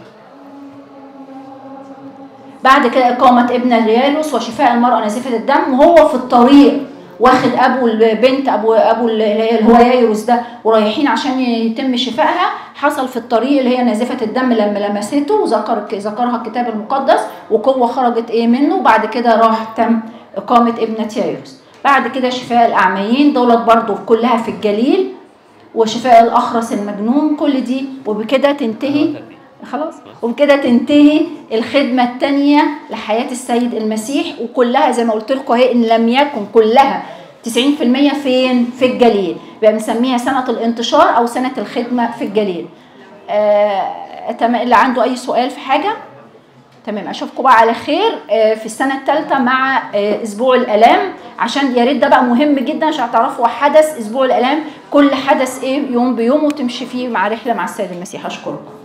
بعد كده اقامه ابن الريالوس وشفاء المراه نازفه الدم، وهو في الطريق واخد ابو البنت ابو ابو اللي هو يايروس ده ورايحين عشان يتم شفائها. حصل في الطريق اللي هي نازفه الدم لما لمسته وذكر ذكرها الكتاب المقدس وقوه خرجت ايه منه. وبعد كده راح تم اقامه ابنه يايروس. بعد كده شفاء الاعميين دولت برضو كلها في الجليل، وشفاء الاخرس المجنون، كل دي. وبكده تنتهي خلاص، وبكده تنتهي الخدمه الثانيه لحياه السيد المسيح، وكلها زي ما قلت لكم اهي ان لم يكن كلها تسعين في المية فين؟ في الجليل. يبقى بنسميها سنه الانتشار او سنه الخدمه في الجليل. آه، اللي عنده اي سؤال في حاجه؟ تمام. اشوفكم بقى على خير آه في السنه الثالثه مع آه اسبوع الالام، عشان يا ريت ده بقى مهم جدا عشان تعرفوا حدث اسبوع الالام، كل حدث ايه يوم بيوم وتمشي فيه مع رحله مع السيد المسيح. اشكركم.